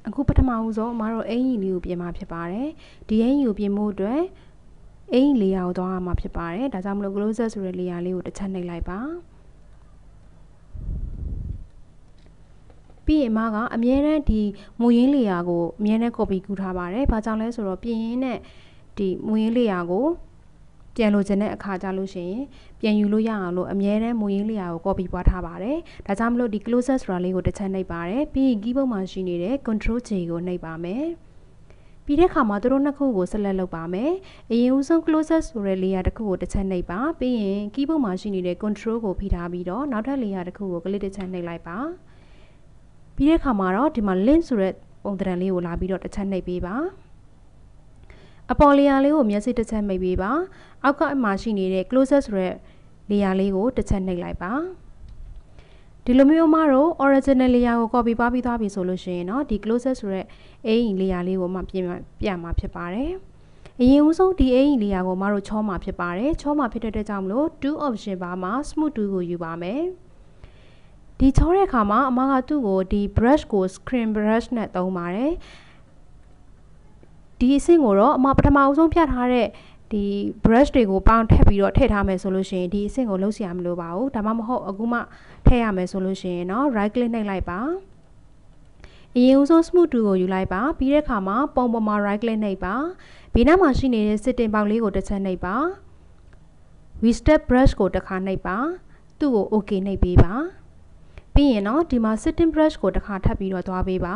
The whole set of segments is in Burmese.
အခုပထမဦးဆုံးအမတို့အင်ကြီးလေးကိုပြင်မှာဖြစ်ပါတယ်ဒီအင်ကြီးကိုပြင်ဖို့အတွက်အင်ကြီးလေးရာကိုသွားရမှာဖြစ်ပါတယ်ဒါကြောင့်မလို့ closer ဆိုတဲ့ layer လေးကိုတစ်ချက်နှိပ်လိုက်ပါပြီးရင်အမကအမြဲတမ်းဒီမူရင်း layer ကိုအမြဲတမ်း copy ကူးထားပါတယ်ဘာကြောင့်လဲဆိုတော့ပြင်ရင်းနဲ့ဒီမူရင်း layer ကိုပြန်လိုချင်တဲ့အခါကြလို့ရှိရင်ပြန်ယူလို့ရအောင်လို့အမြဲတမ်းမူရင်း layer ကို copy ပွားထားပါတယ်ဒါကြောင့်မလို့ဒီ closer ဆိုတာလေးကိုတစ်ချက်နှိပ်ပါတယ်ပြီးရင် keyboard မှာရှိနေတဲ့ control J ကိုနှိပ်ပါမယ်ပြီးတဲ့အခါမှာသူတို့နှစ်ခုကို select လုပ်ပါမယ်အရင်ဦးဆုံး closer ဆိုတဲ့ layer တစ်ခုကိုတစ်ချက်နှိပ်ပါပြီးရင် keyboard မှာရှိနေတဲ့ control ကိုဖိထားပြီးတော့နောက်ထပ် layer တစ်ခုကို click တစ်ချက်နှိပ်လိုက်ပါပြီးတဲ့အခါမှာတော့ဒီမှာ link ဆိုတဲ့ပုံသဏ္ဍာန်လေးကိုလာပြီးတော့တစ်ချက်နှိပ်ပေးပါအပေါ် layer လေးကိုမျက်စိတစ်ချက်မိတ်ပေးပါအောက်ကမှာရှိနေတဲ့ closer ဆိုတဲ့ layer လေးကိုတစ်ချက်နှိပ်လိုက်ပါဒီလိုမျိုးမှာတော့ original layer ကို copy ပွားပြီးသွားပြီဆိုလို့ရှိရင်တော့ဒီ closer ဆိုတဲ့ aim layer လေးကိုမှပြမှာဖြစ်ပါတယ်အရင်ဦးဆုံးဒီ aim layer ကိုမတို့ချောမှာဖြစ်ပါတယ်ချောမှာဖြစ်တဲ့အတွက်ကြောင့်မလို့ tool option bar မှာ smooth tool ကိုယူပါမယ်ဒီချောတဲ့အခါမှာအမကသူ့ကိုဒီ brush ကို screen brush နဲ့သုံးပါတယ်ဒီအဆင့်ကိုတော့အမပထမအဆုံးဖြတ်ထားတဲ့ဒီ brush တွေကိုပေါင်းထည့်ပြီးတော့ထည့်ထားမယ်ဆိုလို့ရှိရင်ဒီအဆင့်ကိုလုပ်เสียမလို့ပါဘူးဒါမှမဟုတ်အခုမှထည့်ရမယ်ဆိုလို့ရှိရင်เนาะ right click နှိပ်လိုက်ပါအရင်ဦးဆုံး smooth tool ကိုယူလိုက်ပါပြီးတဲ့အခါမှာပုံပေါ်မှာ right click နှိပ်ပါဘေးနားမှာရှိနေတဲ့ setting box လေးကိုတစ်ချက်နှိပ်ပါ restep brush ကိုတစ်ခါနှိပ်ပါသူ့ကို okay နှိပ်ပေးပါပြီးရင်เนาะဒီမှာ setting brush ကိုတစ်ခါထပ်ပြီးတော့သွားပေးပါ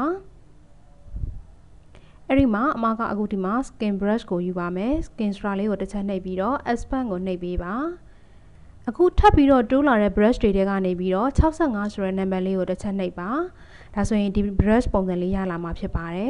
အဲ့ဒီမှာအမကအခုဒီမှာ skin brush ကိုယူပါမယ် skin straw လေးကိုတစ်ချက်နှိပ်ပြီးတော့ expand ကိုနှိပ်ပေးပါအခုထပ်ပြီးတော့တိုးလာတဲ့ brush တွေထဲကနေပြီးတော့65ဆိုတဲ့ number လေးကိုတစ်ချက်နှိပ်ပါဒါဆိုရင်ဒီ brush ပုံစံလေးရလာမှာဖြစ်ပါတယ်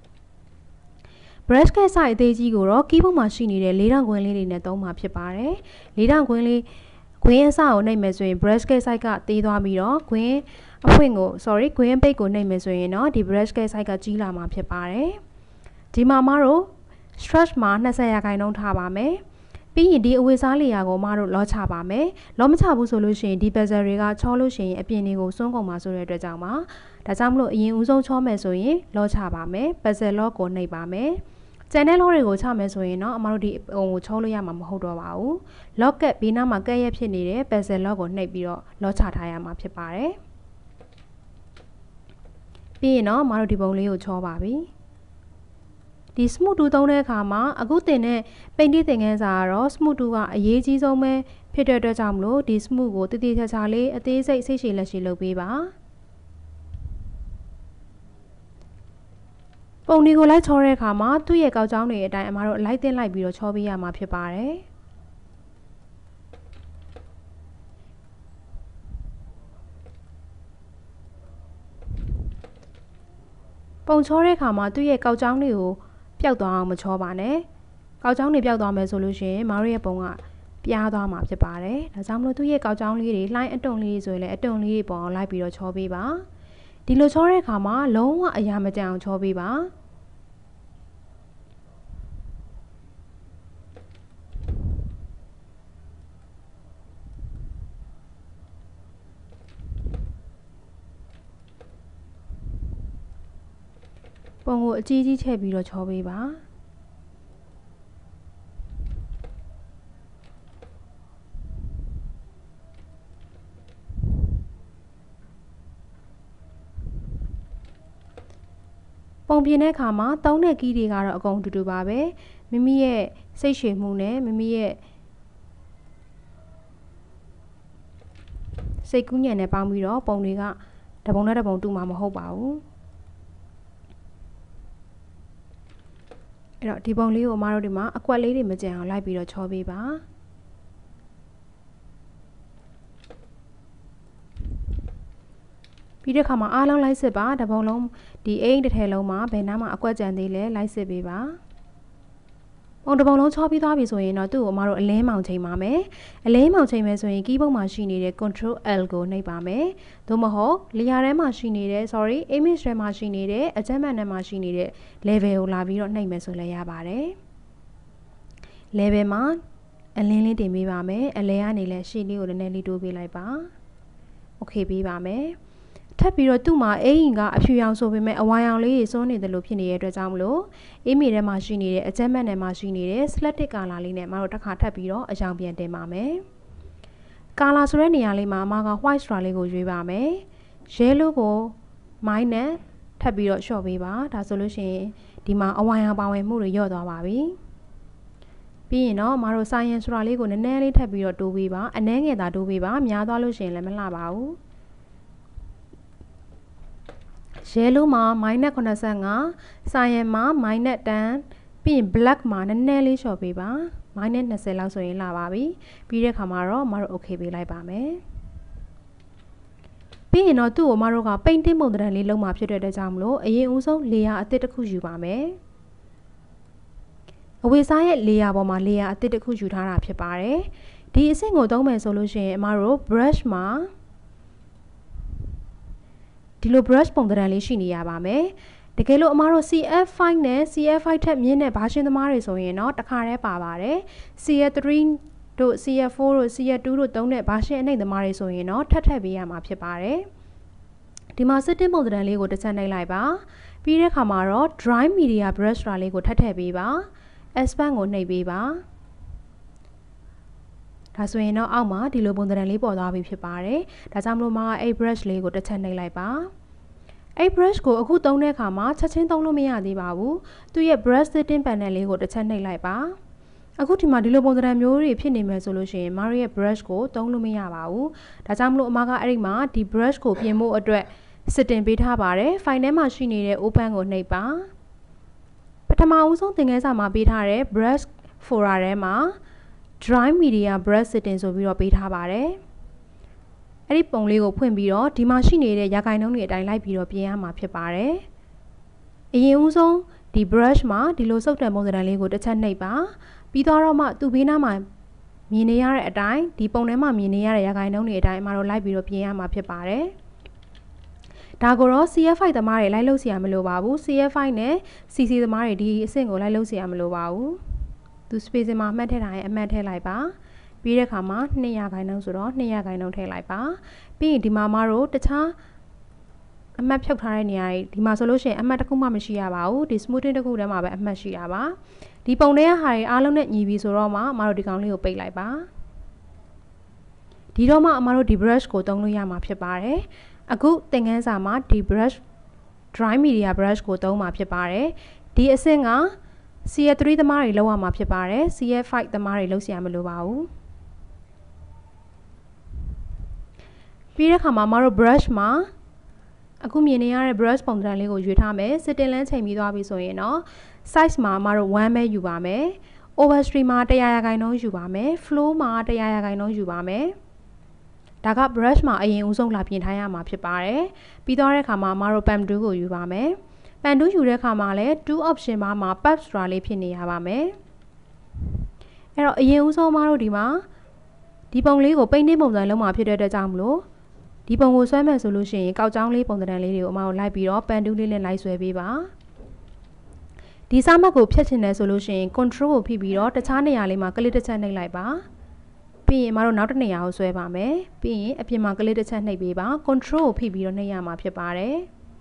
brush က size အသေးကြီးကိုတော့ keyboard မှာရှိနေတဲ့4000ခွင်းလေးတွေနဲ့သုံးမှာဖြစ်ပါတယ်4000ခွင်းလေးခွင်းအစကိုနှိပ်မယ်ဆိုရင် brush က size ကသေးသွားပြီးတော့ခွင်းအဖွင့်ကို sorry ခွင်းအပိတ်ကိုနှိပ်မယ်ဆိုရင်တော့ဒီ brush က size ကကြီးလာမှာဖြစ်ပါတယ်ဒီမှာမတို့ stretch မှာ20%ထားပါမယ်ပြီးရင်ဒီအဝတ်စားလေယာကိုမတို့လောချပါမယ်လောမချဘူးဆိုလို့ရှိရင်ဒီ bezel တွေကချောလို့ရှိရင်အပြင်တွေကိုစွန့်ကုန်မှာဆိုတဲ့အတွက်ကြောင့်ပါဒါကြောင့်မလို့အရင်ဦးဆုံးချောမယ်ဆိုရင်လောချပါမယ် bezel lock ကိုနှိပ်ပါမယ်ကျန်တဲ့ lock တွေကိုချမယ်ဆိုရင်တော့အမတို့ဒီဟိုကိုချောလို့ရမှာမဟုတ်တော့ပါဘူး lock ကဘေးနားမှာကက်ရက်ဖြစ်နေတဲ့ bezel lock ကိုနှိပ်ပြီးတော့လောချထားရမှာဖြစ်ပါတယ်ပြီးရင်တော့အမတို့ဒီပုံလေးကိုချောပါပြီဒီ smooth tool သုံးတဲ့အခါမှာအခုတင်တဲ့ paint သင်ခန်းစာကတော့ smooth tool ကအရေးကြီးဆုံးပဲဖြစ်တဲ့အတွက်ကြောင့်မလို့ဒီ smooth ကိုတည်တည်ချာချာလေးအသေးစိတ်စိတ်ရှည်လက်ရှည်လုပ်ပေးပါပုံတွေကိုလိုက်ချောတဲ့အခါမှာသူ့ရဲ့ကောက်ကြောင်းတွေအတိုင်းအမတို့လိုက်တင်လိုက်ပြီးတော့ချောပေးရမှာဖြစ်ပါတယ်ပုံချောတဲ့အခါမှာသူ့ရဲ့ကောက်ကြောင်းတွေကိုပျောက်သွားအောင်မချောပါနဲ့ကောက်ကြောင်းတွေပျောက်သွားမယ်ဆိုလို့ရှိရင်မတို့ရဲ့ပုံကပြားသွားမှာဖြစ်ပါတယ်ဒါကြောင့်မလို့သူ့ရဲ့ကောက်ကြောင်းလေးတွေလှိုင်းအတုံလေးဆိုရင်လည်းအတုံလေးတွေပုံအောင်လိုက်ပြီးတော့ချောပေးပါဒီလိုချောတဲ့အခါမှာလုံးဝအရာမကျန်အောင်ချောပေးပါပုံကိုအကြီးကြီးချဲ့ပြီးတော့ချောပေးပါပုံပြင်တဲ့အခါမှာသုံးတဲ့ကီးတွေကတော့အကုန်တူတူပါပဲမိမိရဲ့စိတ်ရှည်မှုနဲ့မိမိရဲ့စိတ်ကူးညံနဲ့ပေါင်းပြီးတော့ပုံတွေကတပုံနဲ့တပုံတူမှာမဟုတ်ပါဘူးအဲ့တော့ဒီပုံလေးကိုအမတို့ဒီမှာအကွက်လေးတွေမကျန်အောင်လိုက်ပြီးတော့ချောပေးပါပြီးတဲ့အခါမှာအားလုံးလိုက်စစ်ပါတပုံလုံးဒီအိမ်တစ်ထည်လုံးမှာဘယ်နားမှာအကွက်ကြံသေးလဲလိုက်စစ်ပေးပါပုံတပုံလုံးချောပြီးသွားပြီဆိုရင်တော့သူ့ကိုအမတို့အလင်းမောင်ချိန်ပါမယ်အလင်းမောင်ချိန်မယ်ဆိုရင် keyboard မှာရှိနေတဲ့ control L ကိုနှိပ်ပါမယ်သို့မဟုတ် layer ထဲမှာရှိနေတဲ့ sorry image ထဲမှာရှိနေတဲ့ adjustment ထဲမှာရှိနေတဲ့ level ကိုလာပြီးတော့နှိပ်မယ်ဆိုလည်းရပါတယ် level မှာအလင်းလေးတင်ပေးပါမယ်အလယ်ကနေလည်းရှေ့လေးကိုနည်းနည်းလေးတိုးပေးလိုက်ပါ okay ပေးပါမယ်ထပ်ပြီးတော့သူ့မှာအိမ်ကအဖြူရောင်ဆိုပေမဲ့အဝါရောင်လေးကြီးစွန်းနေတယ်လို့ဖြစ်နေတဲ့အတွက်ကြောင့်မလို့အေးမီထဲမှာရှိနေတဲ့အကြမ်းမတ်နယ်မှာရှိနေတဲ့ Slatic color လေးနဲ့မတို့တစ်ခါထပ်ပြီးတော့အရောင်ပြန်တင်ပါမယ်။ color ဆိုတဲ့နေရာလေးမှာအမက white straw လေးကိုရွေးပါမယ်။ yellow ကို minus ထပ်ပြီးတော့လျှော့ပေးပါဒါဆိုလို့ရှိရင်ဒီမှာအဝါရောင်ပါဝင်မှုတွေလျော့သွားပါပြီ။ပြီးရင်တော့အမတို့ cyan straw လေးကိုနည်းနည်းလေးထပ်ပြီးတော့တိုးပေးပါအနည်းငယ်သာတိုးပေးပါများသွားလို့ရှိရင်လည်းမလှပါဘူး။ yellow မှာ -85 cyan မှာ -10 ပြီးရင် black မှာနည်းနည်းလေးလျှော့ပေးပါ-20 လောက်ဆိုရင်လာပါပြီပြီးတဲ့ခါမှာတော့မတို့ okay ပေးလိုက်ပါမယ်ပြီးရင်တော့သူ့ကိုမတို့က painting ပုံသဏ္ဍာန်လေးလုပ်မှာဖြစ်တဲ့အတွက်ကြောင့်မလို့အရင်ဦးဆုံး layer အသစ်တစ်ခုယူပါမယ်အဝေစားရဲ့ layer ပေါ်မှာ layer အသစ်တစ်ခုယူထားတာဖြစ်ပါတယ်ဒီအဆင့်ကိုသုံးမယ်ဆိုလို့ရှိရင်အမတို့ brush မှာဒီလို brush ပုံသဏ္ဍာန်လေးရှိနေရပါမယ်တကယ်လို့အမတို့ CF5 နဲ့ CF5 ထက်မြင့်တဲ့ဘာရှင်းသမားတွေဆိုရင်တော့တခါတည်းပါပါတယ် CF3 တို့ CF4 တို့ CF2 တို့သုံးတဲ့ဘာရှင်းအနှိမ်သမားတွေဆိုရင်တော့ထပ်ပေးရမှာဖြစ်ပါတယ်ဒီမှာ setting ပုံသဏ္ဍာန်လေးကိုတစ်ချက်နှိပ်လိုက်ပါပြီးတဲ့အခါမှာတော့ dry media brush လေးကိုထပ်ပေးပါ expand ကိုနှိပ်ပေးပါဒါဆိုရင်တော့အောက်မှာဒီလိုပုံသဏ္ဍာန်လေးပေါ်သွားပြီဖြစ်ပါတယ်ဒါကြောင့်မလို့မကအဲ့ brush လေးကိုတစ်ချက်နှိပ်လိုက်ပါအဲ့ brush ကိုအခုသုံးတဲ့အခါမှာချက်ချင်းသုံးလို့မရသေးပါဘူးသူ့ရဲ့ brush setting panel လေးကိုတစ်ချက်နှိပ်လိုက်ပါအခုဒီမှာဒီလိုပုံသဏ္ဍာန်မျိုးတွေဖြစ်နေမယ်ဆိုလို့ရှိရင်မတို့ရဲ့ brush ကိုသုံးလို့မရပါဘူးဒါကြောင့်မလို့အမကအဲ့ဒီမှာဒီ brush ကိုပြင်ဖို့အတွက် setting ပေးထားပါတယ် file ထဲမှာရှိနေတဲ့ open ကိုနှိပ်ပါပထမဦးဆုံးသင်ခန်းစာမှာပေးထားတဲ့ brush folder ထဲမှာ dry media brush setting ဆိုပြီးတော့ပေးထားပါတယ်အဲ့ဒီပုံလေးကိုဖွင့်ပြီးတော့ဒီမှာရှိနေတဲ့ရာခိုင်နှုန်းတွေအတိုင်းလိုက်ပြီးတော့ပြင်ရမှာဖြစ်ပါတယ်အရင်ဦးဆုံးဒီ brush မှာဒီလိုစုပ်တံပုံသဏ္ဍာန်လေးကိုတစ်ချက်နှိပ်ပါပြီးတော့မှသူ့ဘေးနားမှာမြင်နေရတဲ့အတိုင်းဒီပုံထဲမှာမြင်နေရတဲ့ရာခိုင်နှုန်းတွေအတိုင်းအမတို့လိုက်ပြီးတော့ပြင်ရမှာဖြစ်ပါတယ်ဒါကိုတော့ CF5 သမားတွေလိုက်လုပ်เสียမလိုပါဘူး CF5 နဲ့ CC သမားတွေဒီအဆင့်ကိုလိုက်လုပ်เสียမလိုပါဘူးသူ spacing မှာအမှတ်ထည့်ထားရင်အမှတ်ထည့်လိုက်ပါပြီးတဲ့အခါမှာ200%ဆိုတော့200%ထည့်လိုက်ပါပြီးရင်ဒီမှာမတို့တခြားအမှတ်ဖြုတ်ထားတဲ့နေရာဒီမှာဆိုလို့ရှိရင်အမှတ်တစ်ခုမှမရှိရပါဘူးဒီ smoothing တစ်ခုတည်းမှာပဲအမှတ်ရှိရပါဒီပုံထဲကဟာတွေအားလုံးနဲ့ညီပြီဆိုတော့မှမတို့ဒီကောင်လေးကိုပိတ်လိုက်ပါဒီတော့မှအမတို့ဒီ brush ကိုသုံးလို့ရမှာဖြစ်ပါတယ်အခုသင်ခန်းစာမှာဒီ brush dry media brush ကိုသုံးမှာဖြစ်ပါတယ်ဒီအဆင့်က CF3 သမားတွေလောက်ရမှာဖြစ်ပါတယ် CF5 သမားတွေလောက်เสียမလိုပါဘူးပြီးတဲ့အခါမှာမတို့ brush မှာအခုမြင်နေရတဲ့ brush ပုံစံလေးကိုရွေးထားမယ် setting လမ်းချိန်ပြီးသွားပြီဆိုရင်တော့ size မှာမတို့1ပဲယူပါမယ် overstream မှာ100%ယူပါမယ် flow မှာ100%ယူပါမယ်ဒါက brush မှာအရင်ဦးဆုံးလာပြင်ထားရမှာဖြစ်ပါတယ်ပြီးတော့တဲ့အခါမှာမတို့ pen tool ကိုယူပါမယ်pen tool ယူတဲ့အခါမှာလည်း tool option မှာ puff straw လေးဖြစ်နေရပါမယ်အဲ့တော့အရင်ဦးဆုံးမတို့ဒီမှာဒီပုံလေးကို painting ပုံစံလုံးမှာဖြစ်တဲ့အတွက်ကြောင့်မလို့ဒီပုံကိုဆွဲမယ်ဆိုလို့ရှိရင်ကောက်ကြောင်းလေးပုံသဏ္ဍာန်လေးတွေကိုအမတို့လိုက်ပြီးတော့ pen tool လေးနဲ့လိုက်ဆွဲပေးပါဒီစာမှတ်ကိုဖြတ်ချင်တယ်ဆိုလို့ရှိရင် control ကိုဖိပြီးတော့တခြားနေရာလေးမှာကလစ်တစ်ချက်နှိပ်လိုက်ပါပြီးရင်မတို့နောက်တစ်နေရာကိုဆွဲပါမယ်ပြီးရင်အပြင်မှာကလစ်တစ်ချက်နှိပ်ပေးပါ control ကိုဖိပြီးတော့နှိပ်ရမှာဖြစ်ပါတယ်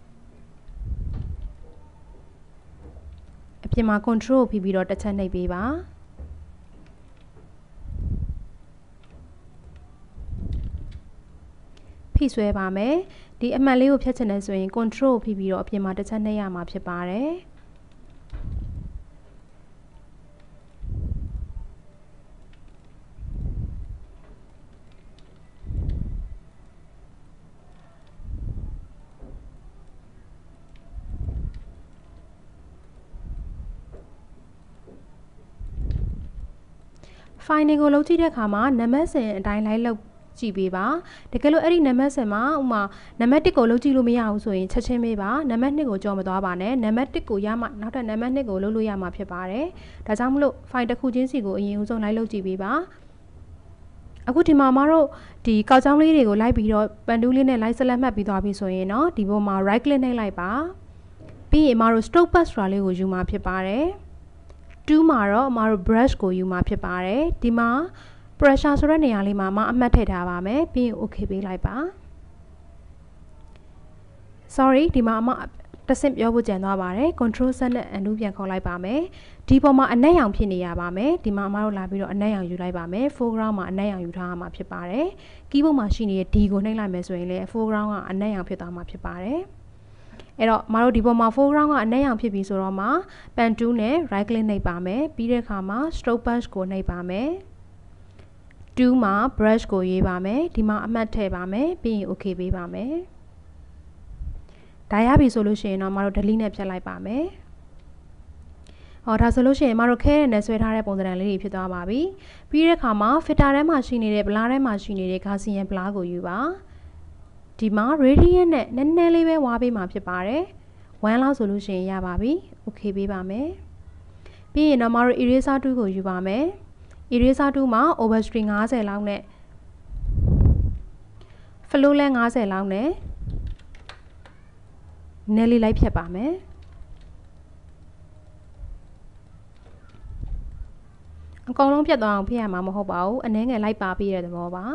အပြင်မှာ control ကိုဖိပြီးတော့တစ်ချက်နှိပ်ပေးပါဖိဆွဲပါမယ်ဒီအမှတ်လေးကိုဖြတ်ချင်တယ်ဆိုရင် control ကိုဖိပြီးတော့အပြင်မှာတစ်ချက်နှိပ်ရမှာဖြစ်ပါတယ် file ကိုလုပ်ကြည့်တဲ့အခါမှာနံပါတ်စဉ်အတိုင်းလိုက်လုပ်ကြည့်ပေးပါတကယ်လို့အဲ့ဒီနံပါတ်စဉ်မှာဥမာနံပါတ်1ကိုလုပ်ကြည့်လို့မရဘူးဆိုရင်ချက်ချင်းပေးပါနံပါတ်2ကိုကြော်မသွားပါနဲ့နံပါတ်1ကိုရမှနောက်ထပ်နံပါတ်2ကိုလုပ်လို့ရမှာဖြစ်ပါတယ်ဒါကြောင့်မလို့ file တစ်ခုချင်းစီကိုအရင်ဦးဆုံးလိုက်လုပ်ကြည့်ပေးပါအခုဒီမှာမတို့ဒီကောက်ကြောင်းလေးတွေကိုလိုက်ပြီးတော့ပန်တူးလေးနဲ့လိုက်ဆက်လက်မှတ်ပြီးသွားပြီဆိုရင်တော့ဒီပေါ်မှာ right click နှိပ်လိုက်ပါပြီးရင်မတို့ stroke path ဆိုတာလေးကိုယူမှာဖြစ်ပါတယ်2မှာတော့မတို့ brush ကိုယူမှာဖြစ်ပါတယ်ဒီမှာ pressure ဆိုတဲ့နေရာလေးမှာအမှတ်ထည့်ထားပါမယ်ပြီးရင် okay ပေးလိုက်ပါ sorry ဒီမှာအမတစ်ဆင့်ပြောဖို့ကြံသွားပါတယ် control set နဲ့ undo ပြန်ခေါ်လိုက်ပါမယ်ဒီပေါ်မှာအနက်ရောင်ဖြစ်နေရပါမယ်ဒီမှာအမတို့လာပြီးတော့အနက်ရောင်ယူလိုက်ပါမယ် foreground မှာအနက်ရောင်ယူထားရမှာဖြစ်ပါတယ် keyboard မှာရှိနေတဲ့ D ကိုနှိပ်လိုက်မယ်ဆိုရင်လည်း foreground ကအနက်ရောင်ဖြစ်သွားမှာဖြစ်ပါတယ်အဲ့တော့မတို့ဒီပေါ်မှာ foreground ကအနက်ရောင်ဖြစ်ပြီဆိုတော့မှ pen tool နဲ့ right click နှိပ်ပါမယ်ပြီးတဲ့အခါမှာ stroke brush ကိုနှိပ်ပါမယ်2မှာ brush ကိုရွေးပါမယ်ဒီမှာအမှတ်ထည့်ပါမယ်ပြီးရင် okay ပေးပါမယ်ဒါရပြီဆိုလို့ရှိရင်တော့မတို့ delete နဲ့ဖြတ်လိုက်ပါမယ်ဟောဒါဆိုလို့ရှိရင်မတို့ခဲနဲ့ဆွဲထားတဲ့ပုံစံလေးတွေဖြစ်သွားပါပြီပြီးတဲ့အခါမှာ filter ထဲမှာရှိနေတဲ့ blur ထဲမှာရှိနေတဲ့ Gaussian blur ကိုယူပါဒီမှာ radiant နဲ့နည်းနည်းလေးပဲဝါးပေးမှာဖြစ်ပါတယ်1လောက်ဆိုလို့ရှိရင်ရပါပြီ okay ပေးပါမယ်ပြီးရင်တော့မတို့ eraser tool ကိုယူပါမယ် eraser tool မှာ overstray 50လောက်နဲ့ flow လဲ50လောက်နဲ့နည်းလေးလိုက်ဖြတ်ပါမယ်အကောင်လုံးဖြတ်သွားအောင်ဖြတ်ရမှာမဟုတ်ပါဘူးအနည်းငယ်လိုက်ပါပေးတဲ့သဘောပါ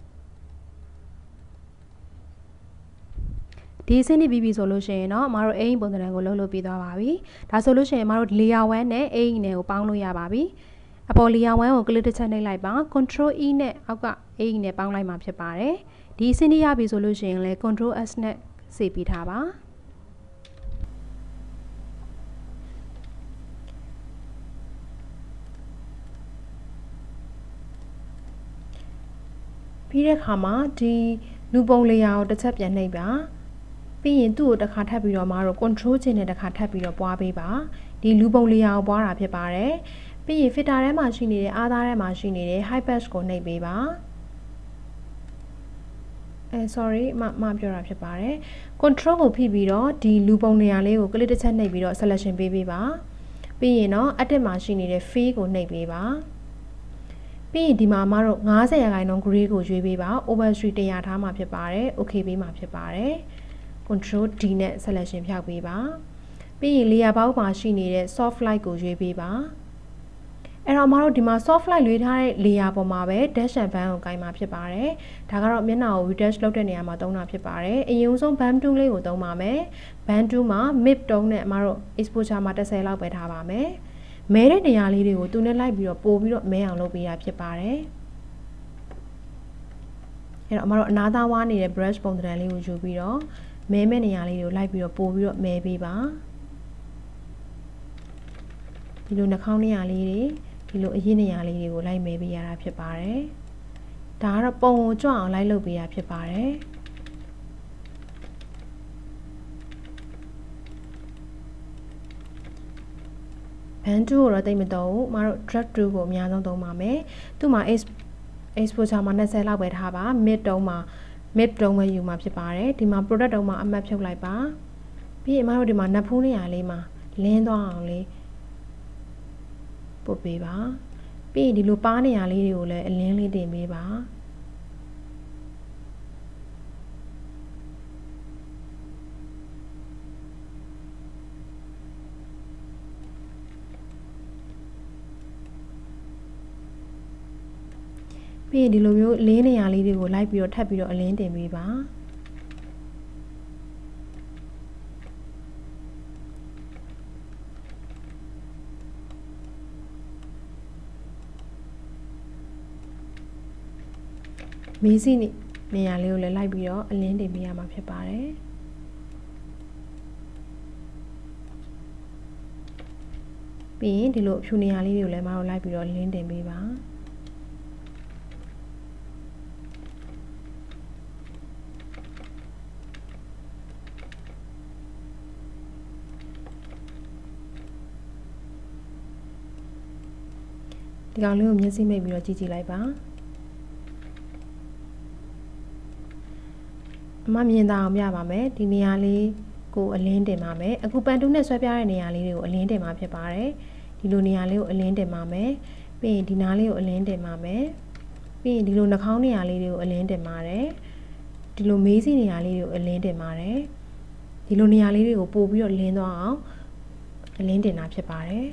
ဒီစနစ်ပြီးပြီဆိုလို့ရှိရင်တော့အမတို့အိမ်ပုံစံကိုလှုပ်လို့ပြီးသွားပါပြီဒါဆိုလို့ရှိရင်အမတို့ layer 1နဲ့အိမ်နဲ့ကိုပေါင်းလို့ရပါပြီအပေါ် layer 1ကို click တစ်ချက်နှိပ်လိုက်ပါ control E နဲ့အောက်ကအိမ်နဲ့ပေါင်းလိုက်မှာဖြစ်ပါတယ်ဒီစနစ်ရပြီဆိုလို့ရှိရင်လည်း control S နဲ့စေပြီးထားပါပြီးတဲ့အခါမှာဒီလူပုံလေယာကိုတစ်ချက်ပြန်နှိပ်ပါပြီးရင်သူ့ကိုတစ်ခါထပ်ပြီးတော့မတို့ control ချင်းနဲ့တစ်ခါထပ်ပြီးတော့ပွားပေးပါဒီလူပုံလေယာကိုပွားတာဖြစ်ပါတယ်ပြီးရင် filter ထဲမှာရှိနေတဲ့အားသားထဲမှာရှိနေတဲ့ high pass ကိုနှိပ်ပေးပါsorry မပြောတာဖြစ်ပါတယ် control ကိုဖိပြီးတော့ဒီလူပုံနေရာလေးကို click တစ်ချက်နှိပ်ပြီးတော့ selection ပေးပေးပါပြီးရင်တော့ edit မှာရှိနေတဲ့ fill ကိုနှိပ်ပေးပါပြီးရင်ဒီမှာမတို့90% gray ကိုရွေးပေးပါ overstray 100ထားမှာဖြစ်ပါတယ် okay ပေးမှာဖြစ်ပါတယ် control D နဲ့ selection ဖြောက်ပေးပါပြီးရင် layer ဘောက်မှာရှိနေတဲ့ soft light ကိုရွေးပေးပါအဲ့တော့မတို့ဒီမှာ soft light ရွေးထားတဲ့ layer ပေါ်မှာပဲ dash and band ကိုကိုင်မှာဖြစ်ပါတယ်ဒါကတော့မျက်နှာကို retouch လုပ်တဲ့နေရာမှာသုံးတာဖြစ်ပါတယ်အရင်ဆုံး band tool လေးကိုသုံးပါမယ် band tool မှာ mid tone နဲ့မတို့ exposure မှာ10လောက်ပဲထားပါမယ်မဲတဲ့နေရာလေးတွေကိုသူနဲ့လိုက်ပြီးတော့ပို့ပြီးတော့မဲအောင်လုပ်ပေးတာဖြစ်ပါတယ်အဲ့တော့အမတို့အနားသားဝါးနေတဲ့ brush ပုံစံလေးကိုယူပြီးတော့မဲမဲ့နေရာလေးတွေကိုလိုက်ပြီးတော့ပို့ပြီးတော့မဲပေးပါဒီလိုနှာခေါင်းနေရာလေးတွေဒီလိုအရင်နေရာလေးတွေကိုလိုက်မဲပေးရတာဖြစ်ပါတယ်ဒါကတော့ပုံကိုကြွအောင်လိုက်လုပ်ပေးရဖြစ်ပါတယ်band tool ကိုတော့တိတ်မသုံးဘူးမတို့ drag tool ကိုအများဆုံးသုံးပါမယ်သူ့မှာ exposure မှာ20လောက်ပဲထားပါ mid tone မှာ mid tone ပဲယူမှာဖြစ်ပါတယ်ဒီမှာ product tone မှာအမှတ်ဖြုတ်လိုက်ပါပြီးရင်မတို့ဒီမှာနဖူးနေရာလေးမှာလင်းသွားအောင်လေးပုတ်ပေးပါပြီးရင်ဒီလိုပါးနေရာလေးတွေကိုလည်းအလင်းလေးတင်ပေးပါပြီးရင်ဒီလိုမျိုးလင်းနေရာလေးတွေကိုလိုက်ပြီးတော့ထပ်ပြီးတော့အလင်းတင်ပေးပါမေးစီနေရာလေးကိုလည်းလိုက်ပြီးတော့အလင်းတင်ပေးရမှာဖြစ်ပါတယ်ပြီးရင်ဒီလိုအဖြူနေရာလေးတွေကိုလည်းမအောင်လိုက်ပြီးတော့အလင်းတင်ပေးပါဒီကောင်လေးကိုမျက်စိမိတ်ပြီးတော့ကြည့်လိုက်ပါအမမြင်သာအောင်ပြပါမယ်ဒီနေရာလေးကိုအလင်းတင်ပါမယ်အခုပန်တူးနဲ့ဆွဲပြတဲ့နေရာလေးတွေကိုအလင်းတင်ပါဖြစ်ပါတယ်ဒီလိုနေရာလေးကိုအလင်းတင်ပါမယ်ပြီးရင်ဒီနားလေးကိုအလင်းတင်ပါမယ်ပြီးရင်ဒီလိုနှာခေါင်းနေရာလေးတွေကိုအလင်းတင်ပါတယ်ဒီလိုမေးစီနေရာလေးတွေကိုအလင်းတင်ပါတယ်ဒီလိုနေရာလေးတွေကိုပို့ပြီးတော့လင်းသွားအောင်အလင်းတင်တာဖြစ်ပါတယ်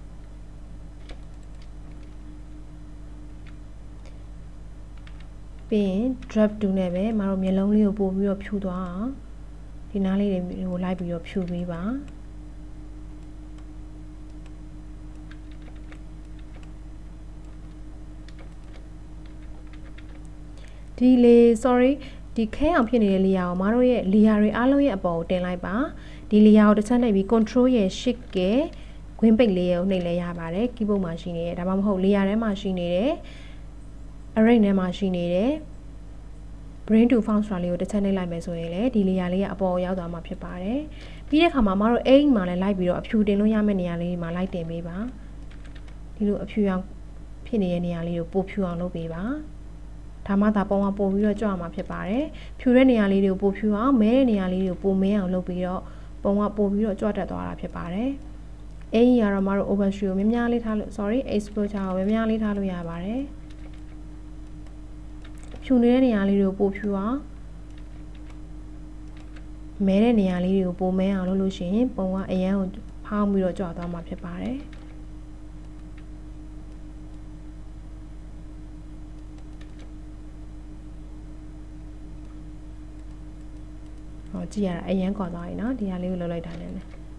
ပပြီးရင် drop to နဲ့ပဲမတို့မျက်လုံးလေးကိုပို့ပြီးတော့ဖြူသွားအောင်ဒီနားလေးတွေကိုလိုက်ပြီးတော့ဖြူပေးပါဒီလေ sorry ဒီခဲအောင်ဖြစ်နေတဲ့ layer ကိုမတို့ရဲ့ layer တွေအားလုံးရဲ့အပေါ်ကိုတင်လိုက်ပါဒီ layer ကိုတစ်ချက်နှိပ်ပြီး control ရဲ့ shift ကခွင်းပိတ်လေးကိုနှိပ်လဲရပါတယ် keyboard မှာရှိနေတယ်ဒါမှမဟုတ် layer ထဲမှာရှိနေတယ် array ထဲမှာရှိနေတယ် bring to font ဆိုတာလေးကိုတစ်ချက်နှိပ်လိုက်မယ်ဆိုရင်လေဒီ layer လေးကအပေါ်ရောက်သွားမှာဖြစ်ပါတယ်ပြီးတဲ့အခါမှာမတို့အိမ်မှာလည်းလိုက်ပြီးတော့အဖြူတင်လို့ရမယ့်နေရာလေးမှာလိုက်တင်ပေးပါဒီလိုအဖြူအောင်ဖြစ်နေတဲ့နေရာလေးကိုပိုဖြူအောင်လုပ်ပေးပါဒါမှသာပုံကပို့ပြီးတော့ကြွမှာဖြစ်ပါတယ်ဖြူတဲ့နေရာလေးတွေကိုပိုဖြူအောင်မဲတဲ့နေရာလေးတွေကိုပိုမဲအောင်လုပ်ပြီးတော့ပုံကပို့ပြီးတော့ကြွတက်သွားတာဖြစ်ပါတယ်အိမ်ကြီးကတော့မတို့ overstream ကိုများများလေးထားလို့ sorry exposure ကိုများများလေးထားလို့ရပါတယ်ဖြူနေတဲ့နေရာလေးတွေကိုပိုဖြူအောင်မဲတဲ့နေရာလေးတွေကိုပိုမဲအောင်လုပ်လို့ရှိရင်ပုံကအရန်ကိုဖောင်းပြီးတော့ကြွသွားမှာဖြစ်ပါတယ်ဟောကြည့်ရတာအရန်ကွာသွားပြီเนาะဒီဟာလေးကိုလုပ်လိုက်တာလည်း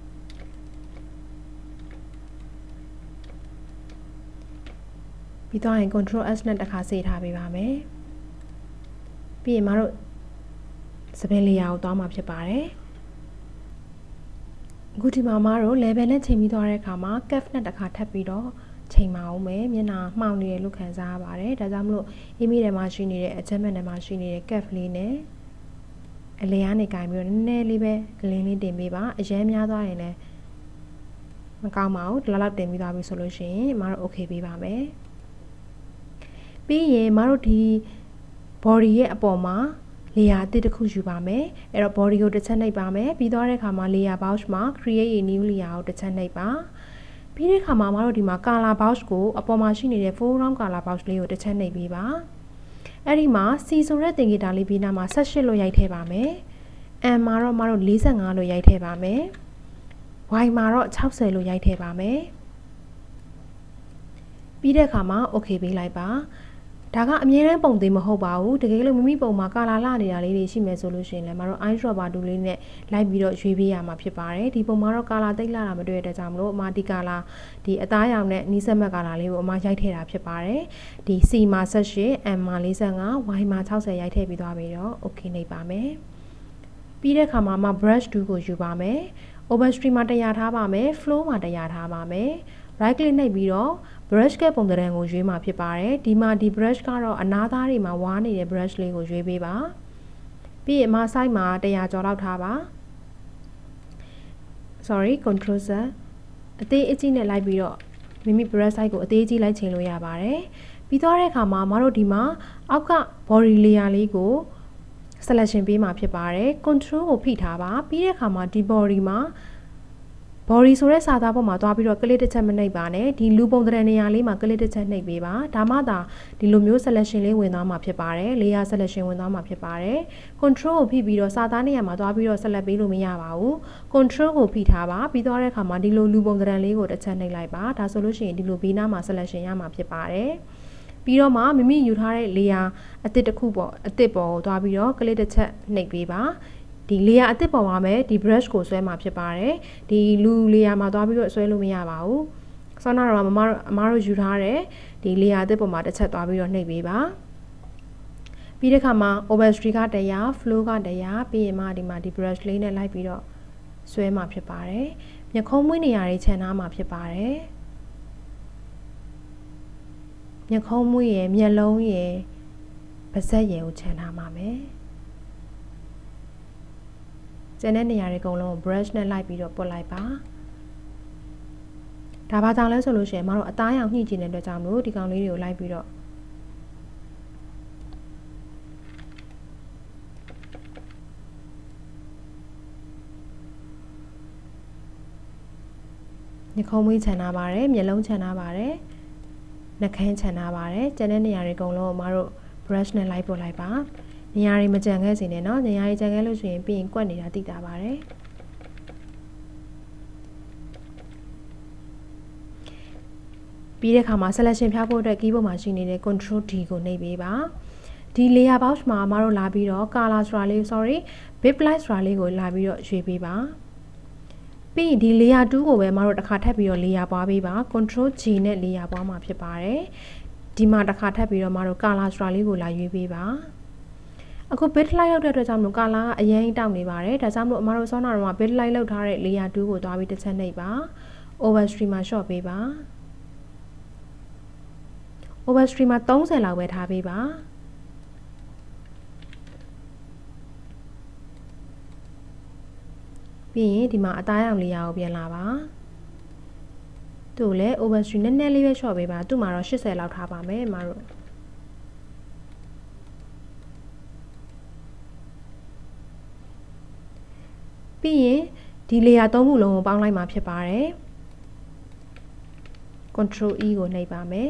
ပြီးတော့ရင် control S နဲ့တစ်ခါစေထားပေးပါမယ်ပြီးရင်မတို့စပင်းလေးရာကိုသွားမှာဖြစ်ပါတယ်အခုဒီမှာမတို့ level နဲ့ချိန်ပြီးသွားတဲ့အခါမှာ curve နဲ့တစ်ခါထပ်ပြီးတော့ချိန်မအောင်မယ်မျက်နှာမှောင်နေရလို့ခံစားရပါတယ်ဒါကြောင့်မလို့ image ထဲမှာရှိနေတဲ့ adjustment ထဲမှာရှိနေတဲ့ curve လေးနဲ့အလဲကနေကင်ပြီးတော့နည်းနည်းလေးပဲအလင်းလေးတင်ပေးပါအရင်များသွားရင်လည်းမကောင်းပါဘူးဒီလောက်တင်ပြီးသွားပြီဆိုလို့ရှိရင်မတို့ okay ပေးပါမယ်ပြီးရင်မတို့ဒီ body ရဲ့အပေါ်မှာ layer အသစ်တစ်ခုယူပါမယ်အဲ့တော့ body ကိုတစ်ချက်နှိပ်ပါမယ်ပြီးသွားတဲ့အခါမှာ layer box မှာ create a new layer ကိုတစ်ချက်နှိပ်ပါပြီးတဲ့အခါမှာမတို့ဒီမှာ color box ကိုအပေါ်မှာရှိနေတဲ့ foreground color box လေးကိုတစ်ချက်နှိပ်ပေးပါအဲ့ဒီမှာ C ဆိုတဲ့သင်္ကေတလေးပြီးနားမှာ18လို့ရိုက်ထည့်ပါမယ် M မှာတော့မတို့45လို့ရိုက်ထည့်ပါမယ် Y မှာတော့60လို့ရိုက်ထည့်ပါမယ်ပြီးတဲ့အခါမှာ okay ပေးလိုက်ပါဒါကအမြဲတမ်းပုံသေးမဟုတ်ပါဘူးတကယ်လို့မိမိပုံမှာကာလာလာနေတာလေးတွေရှိမယ်ဆိုလို့ရှိရင်လည်းမတို့ eyedropper tool လေးနဲ့လိုက်ပြီးတော့ရွေးပေးရမှာဖြစ်ပါတယ်ဒီပုံမှာတော့ကာလာတိတ်လာတာမတွေ့တဲ့ကြောင့်မလို့အမဒီကာလာဒီအသားရောင်နဲ့နီးစပ်မဲ့ကာလာလေးကိုအမရိုက်ထည့်တာဖြစ်ပါတယ်ဒီ C မှာ18 M မှာ45 Y မှာ60ရိုက်ထည့်ပြီးသွားပြီးတော့ okay နှိပ်ပါမယ်ပြီးတဲ့အခါမှာအမ brush tool ကိုယူပါမယ် overstream မှာ100ထားပါမယ် flow မှာ100ထားပါမယ် right click နှိပ်ပြီးတော့ brush ကပုံသဏ္ဍာန်ကိုရွေးမှာဖြစ်ပါတယ်ဒီမှာဒီ brush ကတော့အနားသားတွေမှာဝါနေတဲ့ brush လေးကိုရွေးပေးပါပြီးရင်အမ side မှာ100ကျော်လောက်ထားပါ sorry control Z အသေးအကြီးနဲ့လိုက်ပြီးတော့မိမိ brush side ကိုအသေးကြီးလိုက်ချိန်လို့ရပါတယ်ပြီးသွားတဲ့အခါမှာမတို့ဒီမှာအောက်က body layer လေးကို selection ပေးမှာဖြစ်ပါတယ် control ကိုဖိထားပါပြီးတဲ့အခါမှာဒီ body မှာ body ဆိုတဲ့စာသားပေါ်မှာသွားပြီးတော့ click တစ်ချက်မနှိပ်ပါနဲ့ဒီလူပုံသဏ္ဍာန်နေရာလေးမှာ click တစ်ချက်နှိပ်ပေးပါဒါမှသာဒီလိုမျိုး selection လေးဝင်သွားမှာဖြစ်ပါတယ် layer selection ဝင်သွားမှာဖြစ်ပါတယ် control ကိုဖိပြီးတော့စာသားနေရာမှာသွားပြီးတော့ select ပေးလို့မရပါဘူး control ကိုဖိထားပါပြီးသွားတဲ့အခါမှာဒီလိုလူပုံသဏ္ဍာန်လေးကိုတစ်ချက်နှိပ်လိုက်ပါဒါဆိုလို့ရှိရင်ဒီလိုဘေးနားမှာ selection ရမှာဖြစ်ပါတယ်ပြီးတော့မှမိမိယူထားတဲ့ layer အသစ်တစ်ခုပေါ့အသစ်ပေါ်ကိုသွားပြီးတော့ click တစ်ချက်နှိပ်ပေးပါဒီ layer အသစ်ပေါ်မှာပဲဒီ brush ကိုဆွဲမှာဖြစ်ပါတယ်ဒီလူ layer မှာသွားပြီးတော့ဆွဲလို့မရပါဘူးဆောင်းနာတော့အမတို့ယူထားတဲ့ဒီ layer အသစ်ပေါ်မှာတစ်ချက်သွားပြီးတော့နှိပ်ပေးပါပြီးတဲ့အခါမှာ overstream က100 flow က100ပြီးရင်မှဒီမှာဒီ brush လေးနဲ့လိုက်ပြီးတော့ဆွဲမှာဖြစ်ပါတယ်မျက်ခုံးမွေးနေရာတွေခြံထားမှာဖြစ်ပါတယ်မျက်ခုံးမွေးရယ်မျက်လုံးရယ်ပါးစပ်ရယ်ကိုခြံထားမှာမယ်ကျန်တဲ့နေရာတွေအကုန်လုံးကို brush နဲ့လိုက်ပြီးတော့ပုတ်လိုက်ပါဒါဘာကြောင့်လဲဆိုလို့ရှိရင်မတို့အသားရောင်ညှိကျင်တဲ့အတွက်ကြောင့်မလို့ဒီကောင်လေးတွေကိုလိုက်ပြီးတော့ညခုံးမွေးခြံထားပါတယ်မျက်လုံးခြံထားပါတယ်နှာခမ်းခြံထားပါတယ်ကျန်တဲ့နေရာတွေအကုန်လုံးကိုမတို့ brush နဲ့လိုက်ပုတ်လိုက်ပါနေရာတွေမကြံခဲ့စေနဲ့เนาะနေရာတွေကြံခဲ့လို့ရှိရင်ပြီးရင်ကွက်နေတာသိတာပါတယ်ပြီးတဲ့အခါမှာ selection ဖြားဖို့အတွက် keyboard မှာရှိနေတဲ့ control D ကိုနှိပ်ပေးပါဒီ layer box မှာအမတို့လာပြီးတော့ color ဆိုတာလေး sorry bit light ဆိုတာလေးကိုလာပြီးတော့ရွေးပေးပါပြီးရင်ဒီ layer 2ကိုပဲအမတို့တစ်ခါထပ်ပြီးတော့ layer ပွားပေးပါ control G နဲ့ layer ပွားမှာဖြစ်ပါတယ်ဒီမှာတစ်ခါထပ်ပြီးတော့အမတို့ color ဆိုတာလေးကိုလာရွေးပေးပါအခု bit light လောက်တဲ့အတွက်ကြောင့်မလို့ color ကအရင်တောက်နေပါတယ်ဒါကြောင့်မလို့အမတို့စောနာတော့ bit light လောက်ထားတဲ့ layer 2ကိုသွားပြီးတစ်ချက်နှိပ်ပါ overstream မှာ short ပေးပါ overstream မှာ30လောက်ပဲထားပေးပါပြီးရင်ဒီမှာအသားရောင်လေးရအောင်ပြန်လာပါသူ့လည်း overstream နည်းနည်းလေးပဲ short ပေးပါသူ့မှာတော့80လောက်ထားပါမယ်အမတို့ပြီးရင်ဒီ layer 3ခုလုံးကိုပေါင်းလိုက်မှာဖြစ်ပါတယ် control E ကိုနှိပ်ပါမယ်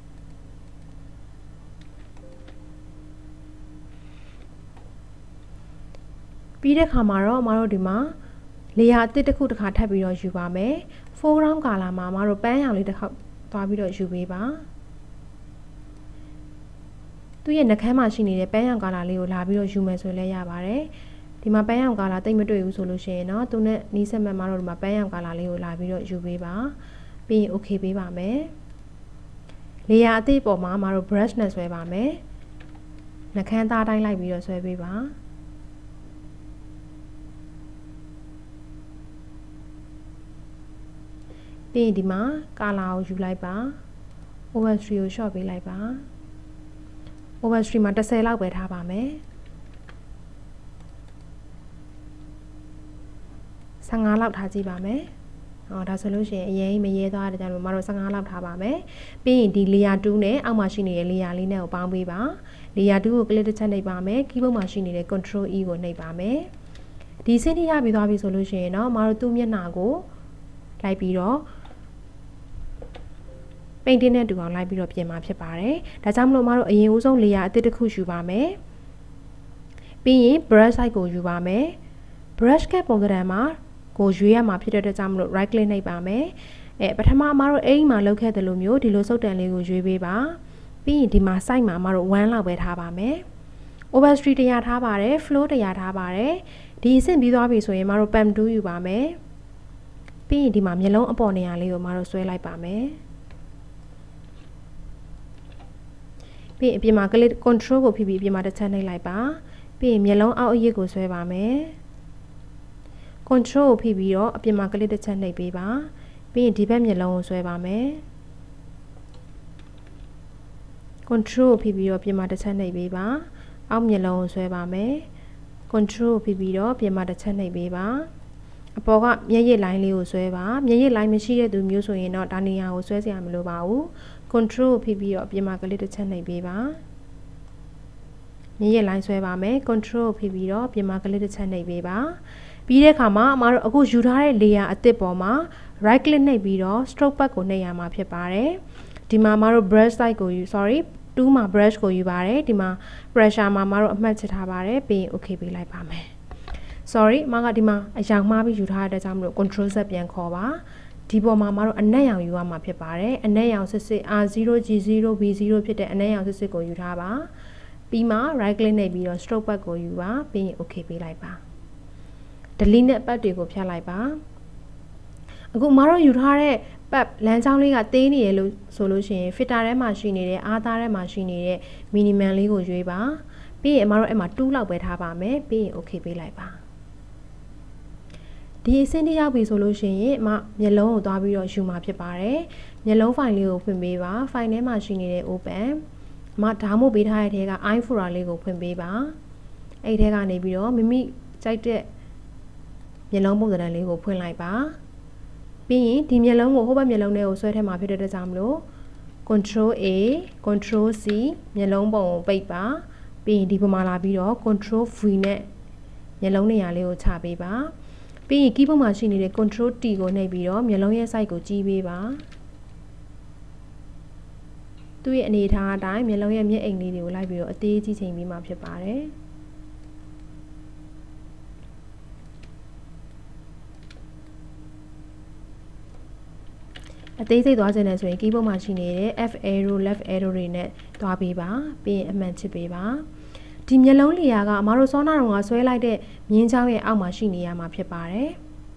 ပြီးတဲ့ခါမှာတော့အမတို့ဒီမှာ layer အသစ်တစ်ခုတစ်ခါထပ်ပြီးတော့ယူပါမယ် foreground color မှာအမတို့ပန်းရောင်လေးတစ်ခါသွားပြီးတော့ယူပေးပါသူ့ရဲ့နှာခမ်းမှာရှိနေတဲ့ပန်းရောင် color လေးကိုလာပြီးတော့ယူမယ်ဆိုရင်လည်းရပါတယ်ဒီမှာပန်းရောင် color တိတ်မတွေ့ဘူးဆိုလို့ရှိရင်တော့သူနဲ့နီးစပ်မဲ့မှာတော့ဒီမှာပန်းရောင် color လေးကိုလာပြီးတော့ယူပေးပါပြီးရင် okay ပေးပါမယ် layer အသစ်ပေါ်မှာအမတို့ brush နဲ့ဆွဲပါမယ်နှာခမ်းသားတိုင်းလိုက်ပြီးတော့ဆွဲပေးပါပြီးရင်ဒီမှာ color ကိုယူလိုက်ပါ overstream ကို short ပေးလိုက်ပါ overstream မှာ30လောက်ပဲထားပါမယ်15လောက်ထားကြည့်ပါမယ်ဒါဆိုလို့ရှိရင်အရင်မရဲသွားတဲ့ကြောင့်မတို့15လောက်ထားပါမယ်ပြီးရင်ဒီ layer 2နဲ့အောက်မှာရှိနေတဲ့ layer လေးနဲ့ကိုပေါင်းပေးပါ layer 2ကို click တစ်ချက်နှိပ်ပါမယ် keyboard မှာရှိနေတဲ့ control E ကိုနှိပ်ပါမယ်ဒီစင်းထိရပြီးသွားပြီဆိုလို့ရှိရင်တော့မတို့သူ့မျက်နှာကိုလိုက်ပြီးတော့ပိန်တင်းနဲ့တူအောင်လိုက်ပြီးတော့ပြင်มาဖြစ်ပါတယ်ဒါကြောင့်မလို့မတို့အရင်ဦးဆုံး layer အသစ်တစ်ခုယူပါမယ်ပြီးရင် brush side ကိုယူပါမယ် brush cap ပုံစံမှာကိုရွေးရမှာဖြစ်တဲ့အတွက်ကြောင့်မလို့ right click နှိပ်ပါမယ်ပထမအမတို့အိမ်မှာလောက်ခဲ့တဲ့လိုမျိုးဒီလိုစုပ်တန်လေးကိုရွေးပေးပါပြီးရင်ဒီမှာ site မှာအမတို့1လောက်ပဲထားပါမယ် overstream 100ထားပါတယ် flow 100ထားပါတယ်ဒီအဆင့်ပြီးသွားပြီဆိုရင်အမတို့ pump 2ယူပါမယ်ပြီးရင်ဒီမှာမျက်လုံးအပေါ်နေရာလေးကိုအမတို့ဆွဲလိုက်ပါမယ်ပြီးရင်အပြင်မှာ click control ကိုဖိပြီးအပြင်မှာတစ်ချက်နှိပ်လိုက်ပါပြီးရင်မျက်လုံးအောက်အရစ်ကိုဆွဲပါမယ် control ကိုဖိပြီးတော့အပြင်မှာ click တစ်ချက်နှိပ်ပေးပါပြီးရင်ဒီဘက်မျက်လုံးကိုဆွဲပါမယ် control ကိုဖိပြီးတော့အပြင်မှာတစ်ချက်နှိပ်ပေးပါအောက်မျက်လုံးကိုဆွဲပါမယ် control ကိုဖိပြီးတော့အပြင်မှာတစ်ချက်နှိပ်ပေးပါအပေါ်ကမျက်ရည်လိုင်းလေးကိုဆွဲပါမျက်ရည်လိုင်းမရှိတဲ့သူမျိုးဆိုရင်တော့ဒါနေရာကိုဆွဲစရာမလိုပါဘူး control ကိုဖိပြီးတော့အပြင်မှာ click တစ်ချက်နှိပ်ပေးပါမျက်ရည်လိုင်းဆွဲပါမယ် control ကိုဖိပြီးတော့အပြင်မှာ click တစ်ချက်နှိပ်ပေးပါပြီးတဲ့အခါမှာအမတို့အခုယူထားတဲ့ layer အသစ်ပေါ်မှာ right click နှိပ်ပြီးတော့ stroke path ကိုနှိပ်ရမှာဖြစ်ပါတယ်ဒီမှာအမတို့ brush side ကိုယူ sorry 2မှာ brush ကိုယူပါတယ်ဒီမှာ pressure မှာအမတို့အမှတ်ချထားပါတယ်ပြီးရင် okay ပေးလိုက်ပါမယ် sorry အမကဒီမှာအရောင်မှားပြီးယူထားတဲ့ကြောင့်မလို့ control Z ပြန်ခေါ်ပါဒီပေါ်မှာအမတို့အနက်ရောင်ယူရမှာဖြစ်ပါတယ်အနက်ရောင်စစ်စစ် R0 G0 B0 ဖြစ်တဲ့အနက်ရောင်စစ်စစ်ကိုယူထားပါပြီးမှ right click နှိပ်ပြီးတော့ stroke path ကိုယူပါပြီးရင် okay ပေးလိုက်ပါ delete နဲ့ path တွေကိုဖြတ်လိုက်ပါအခုမတို့ယူထားတဲ့ path လမ်းကြောင်းလေးကသေးနေရလို့ဆိုလို့ရှိရင် filter ထဲမှာရှိနေတဲ့အားသားထဲမှာရှိနေတဲ့ minimum လေးကိုရွေးပါပြီးရင်အမတို့အဲ့မှာ2လောက်ပဲထားပါမယ်ပြီးရင် okay ပေးလိုက်ပါဒီအဆင့်ထိရောက်ပြီဆိုလို့ရှိရင်အမမျက်လုံးကိုသွားပြီးတော့ယူမှာဖြစ်ပါတယ်မျက်လုံး file လေးကိုဖွင့်ပေးပါ file ထဲမှာရှိနေတဲ့ open အမဒါမှမဟုတ်ပေးထားတဲ့ထဲက iFolder လေးကိုဖွင့်ပေးပါအဲ့ထဲကနေပြီးတော့မိမိကြိုက်တဲ့မျက်လုံးပုံစံလေးကိုဖွင့်လိုက်ပါပြီးရင်ဒီမျက်လုံးကိုဟိုဘက်မျက်လုံးလေးကိုဆွဲထည့်မှာဖြစ်တဲ့အတွက်ကြောင့်မလို့ control A control C မျက်လုံးပုံကိုပိတ်ပါပြီးရင်ဒီပုံမှာလာပြီးတော့ control V နဲ့မျက်လုံးနေရာလေးကိုချပေးပါပြီးရင် keyboard မှာရှိနေတဲ့ control T ကိုနှိပ်ပြီးတော့မျက်လုံးရဲ့ size ကိုကြီးပေးပါသူ့ရဲ့အနေအထားအတိုင်းမျက်လုံးရဲ့မျက်အိမ်လေးတွေကိုလိုက်ပြီးတော့အသေးကြီးချိန်ပြီးမှဖြစ်ပါတယ်အသေးစိတ်သွားခြင်းနဲ့ဆိုရင် keyboard မှာရှိနေတဲ့ F arrow left arrow တွေနဲ့သွားပေးပါပြီးရင်အမှန်ချစ်ပေးပါဒီမျက်လုံးလျာကအမတို့စောနာတော်ကဆွဲလိုက်တဲ့မြင်းချောင်းရဲ့အောက်မှာရှိနေရမှာဖြစ်ပါတယ်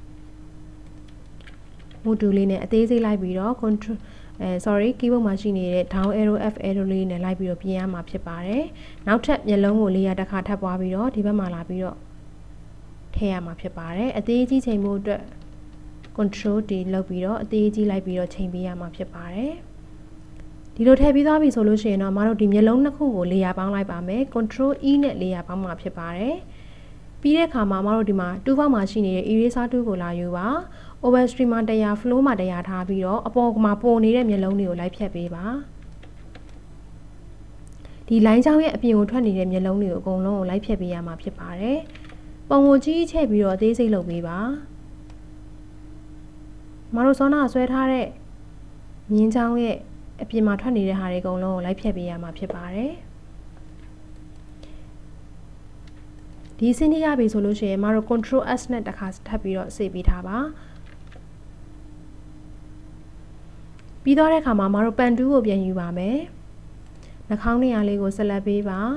မူတူလေးနဲ့အသေးစိတ်လိုက်ပြီးတော့ control keyboard မှာရှိနေတဲ့ down arrow F arrow လေးနဲ့လိုက်ပြီးတော့ပြင်ရမှာဖြစ်ပါတယ်နောက်ထပ်မျက်လုံးကို400တစ်ခါထပ်ပွားပြီးတော့ဒီဘက်မှာလာပြီးတော့ထည့်ရမှာဖြစ်ပါတယ်အသေးကြီးချိန်မှုအတွက် control D လုပ်ပြီးတော့အသေးကြီးလိုက်ပြီးတော့ချိန်ပေးရမှာဖြစ်ပါတယ်ဒီလိုထည့်ပြီးသွားပြီဆိုလို့ရှိရင်တော့မတို့ဒီမျက်လုံးနှစ်ခုကိုလေယာပေါင်းလိုက်ပါမယ် control E နဲ့လေယာပေါင်းမှာဖြစ်ပါတယ်ပြီးတဲ့အခါမှာမတို့ဒီမှာ2ပေါက်မှာရှိနေတဲ့ eraser tool ကိုလာယူပါ overstream မှာ100 flow မှာ100ထားပြီးတော့အပေါ်မှာပေါ်နေတဲ့မျက်လုံးတွေကိုလိုက်ဖြတ်ပေးပါဒီ line ချောင်းရဲ့အပြင်ကိုထွက်နေတဲ့မျက်လုံးတွေကိုအကုန်လုံးကိုလိုက်ဖြတ်ပေးရမှာဖြစ်ပါတယ်ပုံကိုကြီးချဲ့ပြီးတော့အသေးစိတ်လုပ်ပေးပါမတို့စောနာဆွဲထားတဲ့မြင်းချောင်းရဲ့အပြင်မှာထွက်နေတဲ့ဟာတွေအကုန်လုံးကိုလိုက်ဖြတ်ပေးရမှာဖြစ်ပါတယ်ဒီစင်းရပြီဆိုလို့ရှိရင်မတို့ control S နဲ့တစ်ခါထပ်ပြီးတော့စေပေးထားပါပြီးတော့တဲ့အခါမှာမတို့ပန်တူးကိုပြန်ယူပါမယ်နှာခေါင်းနေရာလေးကိုဆက်လက်ပေးပါ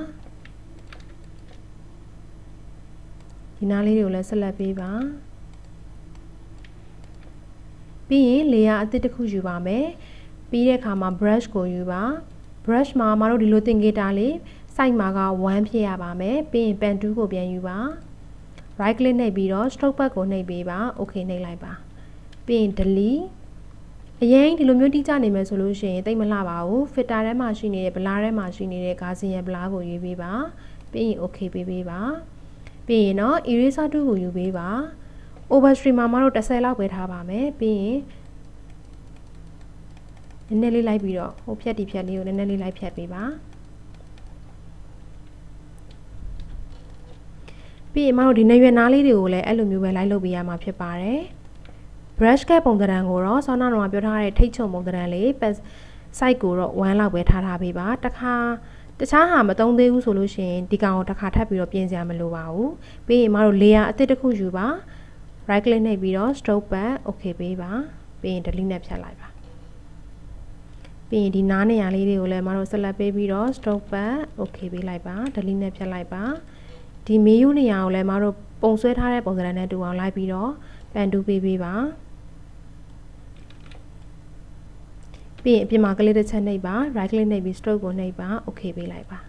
ဒီနားလေးတွေကိုလည်းဆက်လက်ပေးပါပြီးရင် layer အသစ်တစ်ခုယူပါမယ်ပြီးတဲ့အခါမှာ brush ကိုယူပါ brush မှာမတို့ဒီလိုသင်္ကေတလေး side မှာက1ဖြစ်ရပါမယ်ပြီးရင် pen 2ကိုပြန်ယူပါ right click နှိပ်ပြီးတော့ stroke pad ကိုနှိပ်ပေးပါ okay နှိပ်လိုက်ပါပြီးရင် delete အရင်ဒီလိုမျိုးတိကျနေမယ်ဆိုလို့ရှိရင်တိတ်မလှပါဘူး filter ထဲမှာရှိနေတဲ့ blur ထဲမှာရှိနေတဲ့ Gaussian blur ကိုရွေးပေးပါပြီးရင် okay ပေးပေးပါပြီးရင်တော့ eraser tool ကိုယူပေးပါ overstream မှာမတို့10လောက်ပဲထားပါမယ်ပြီးရင်နည်းနည်းလေးလိုက်ပြီးတော့ဟိုဖြတ်ဒီဖြတ်လေးကိုနည်းနည်းလေးလိုက်ဖြတ်ပေးပါပြီးရင်မတို့ဒီနေရွယ်နားလေးတွေကိုလည်းအဲ့လိုမျိုးပဲလိုက်လုပ်ပေးရမှာဖြစ်ပါတယ် brush ကပုံသဏ္ဍာန်ကိုတော့ဆောင်းနာတော်ကပြောထားတဲ့ထိတ်ချုံပုံသဏ္ဍာန်လေး site ကိုတော့1လောက်ပဲထားပေးပါတခါတခြားဟာမသုံးသေးဘူးဆိုလို့ရှိရင်ဒီကောင်ကိုတစ်ခါထပ်ပြီးတော့ပြင်စရာမလိုပါဘူးပြီးရင်မတို့ layer အသစ်တစ်ခုယူပါ right click နှိပ်ပြီးတော့ stroke pad okay ပေးပါပြီးရင် delete နဲ့ဖြတ်လိုက်ပါပြီးရင်ဒီနားနေရာလေးတွေကိုလည်းမတို့ဆက်လက်ပေးပြီးတော့ stroke pad okay ပေးလိုက်ပါ delete နဲ့ဖြတ်လိုက်ပါဒီမေးယူနေရာကိုလည်းမတို့ပုံဆွဲထားတဲ့ပုံစံနဲ့တူအောင်လိုက်ပြီးတော့ပန်တူးပေးပါပြီးရင်အပြင်မှာကလေးတစ်ချက်နှိပ်ပါ right click နှိပ်ပြီး stroke ကိုနှိပ်ပါ okay ပေးလိုက်ပါ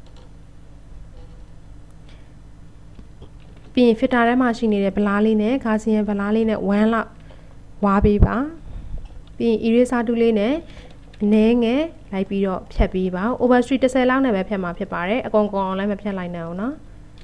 ပြီးရင် filter ထဲမှာရှိနေတဲ့ blur လေးနဲ့ Gaussian blur လေးနဲ့1လောက်ဝါပေးပါပြီးရင် eraser tool လေးနဲ့အနည်းငယ်လိုက်ပြီးတော့ဖြတ်ပေးပါ overstream 10လောက်နဲ့ပဲဖြတ်မှာဖြစ်ပါတယ်အကုန်အောင်လည်းမဖြတ်လိုက်နိုင်အောင်နော်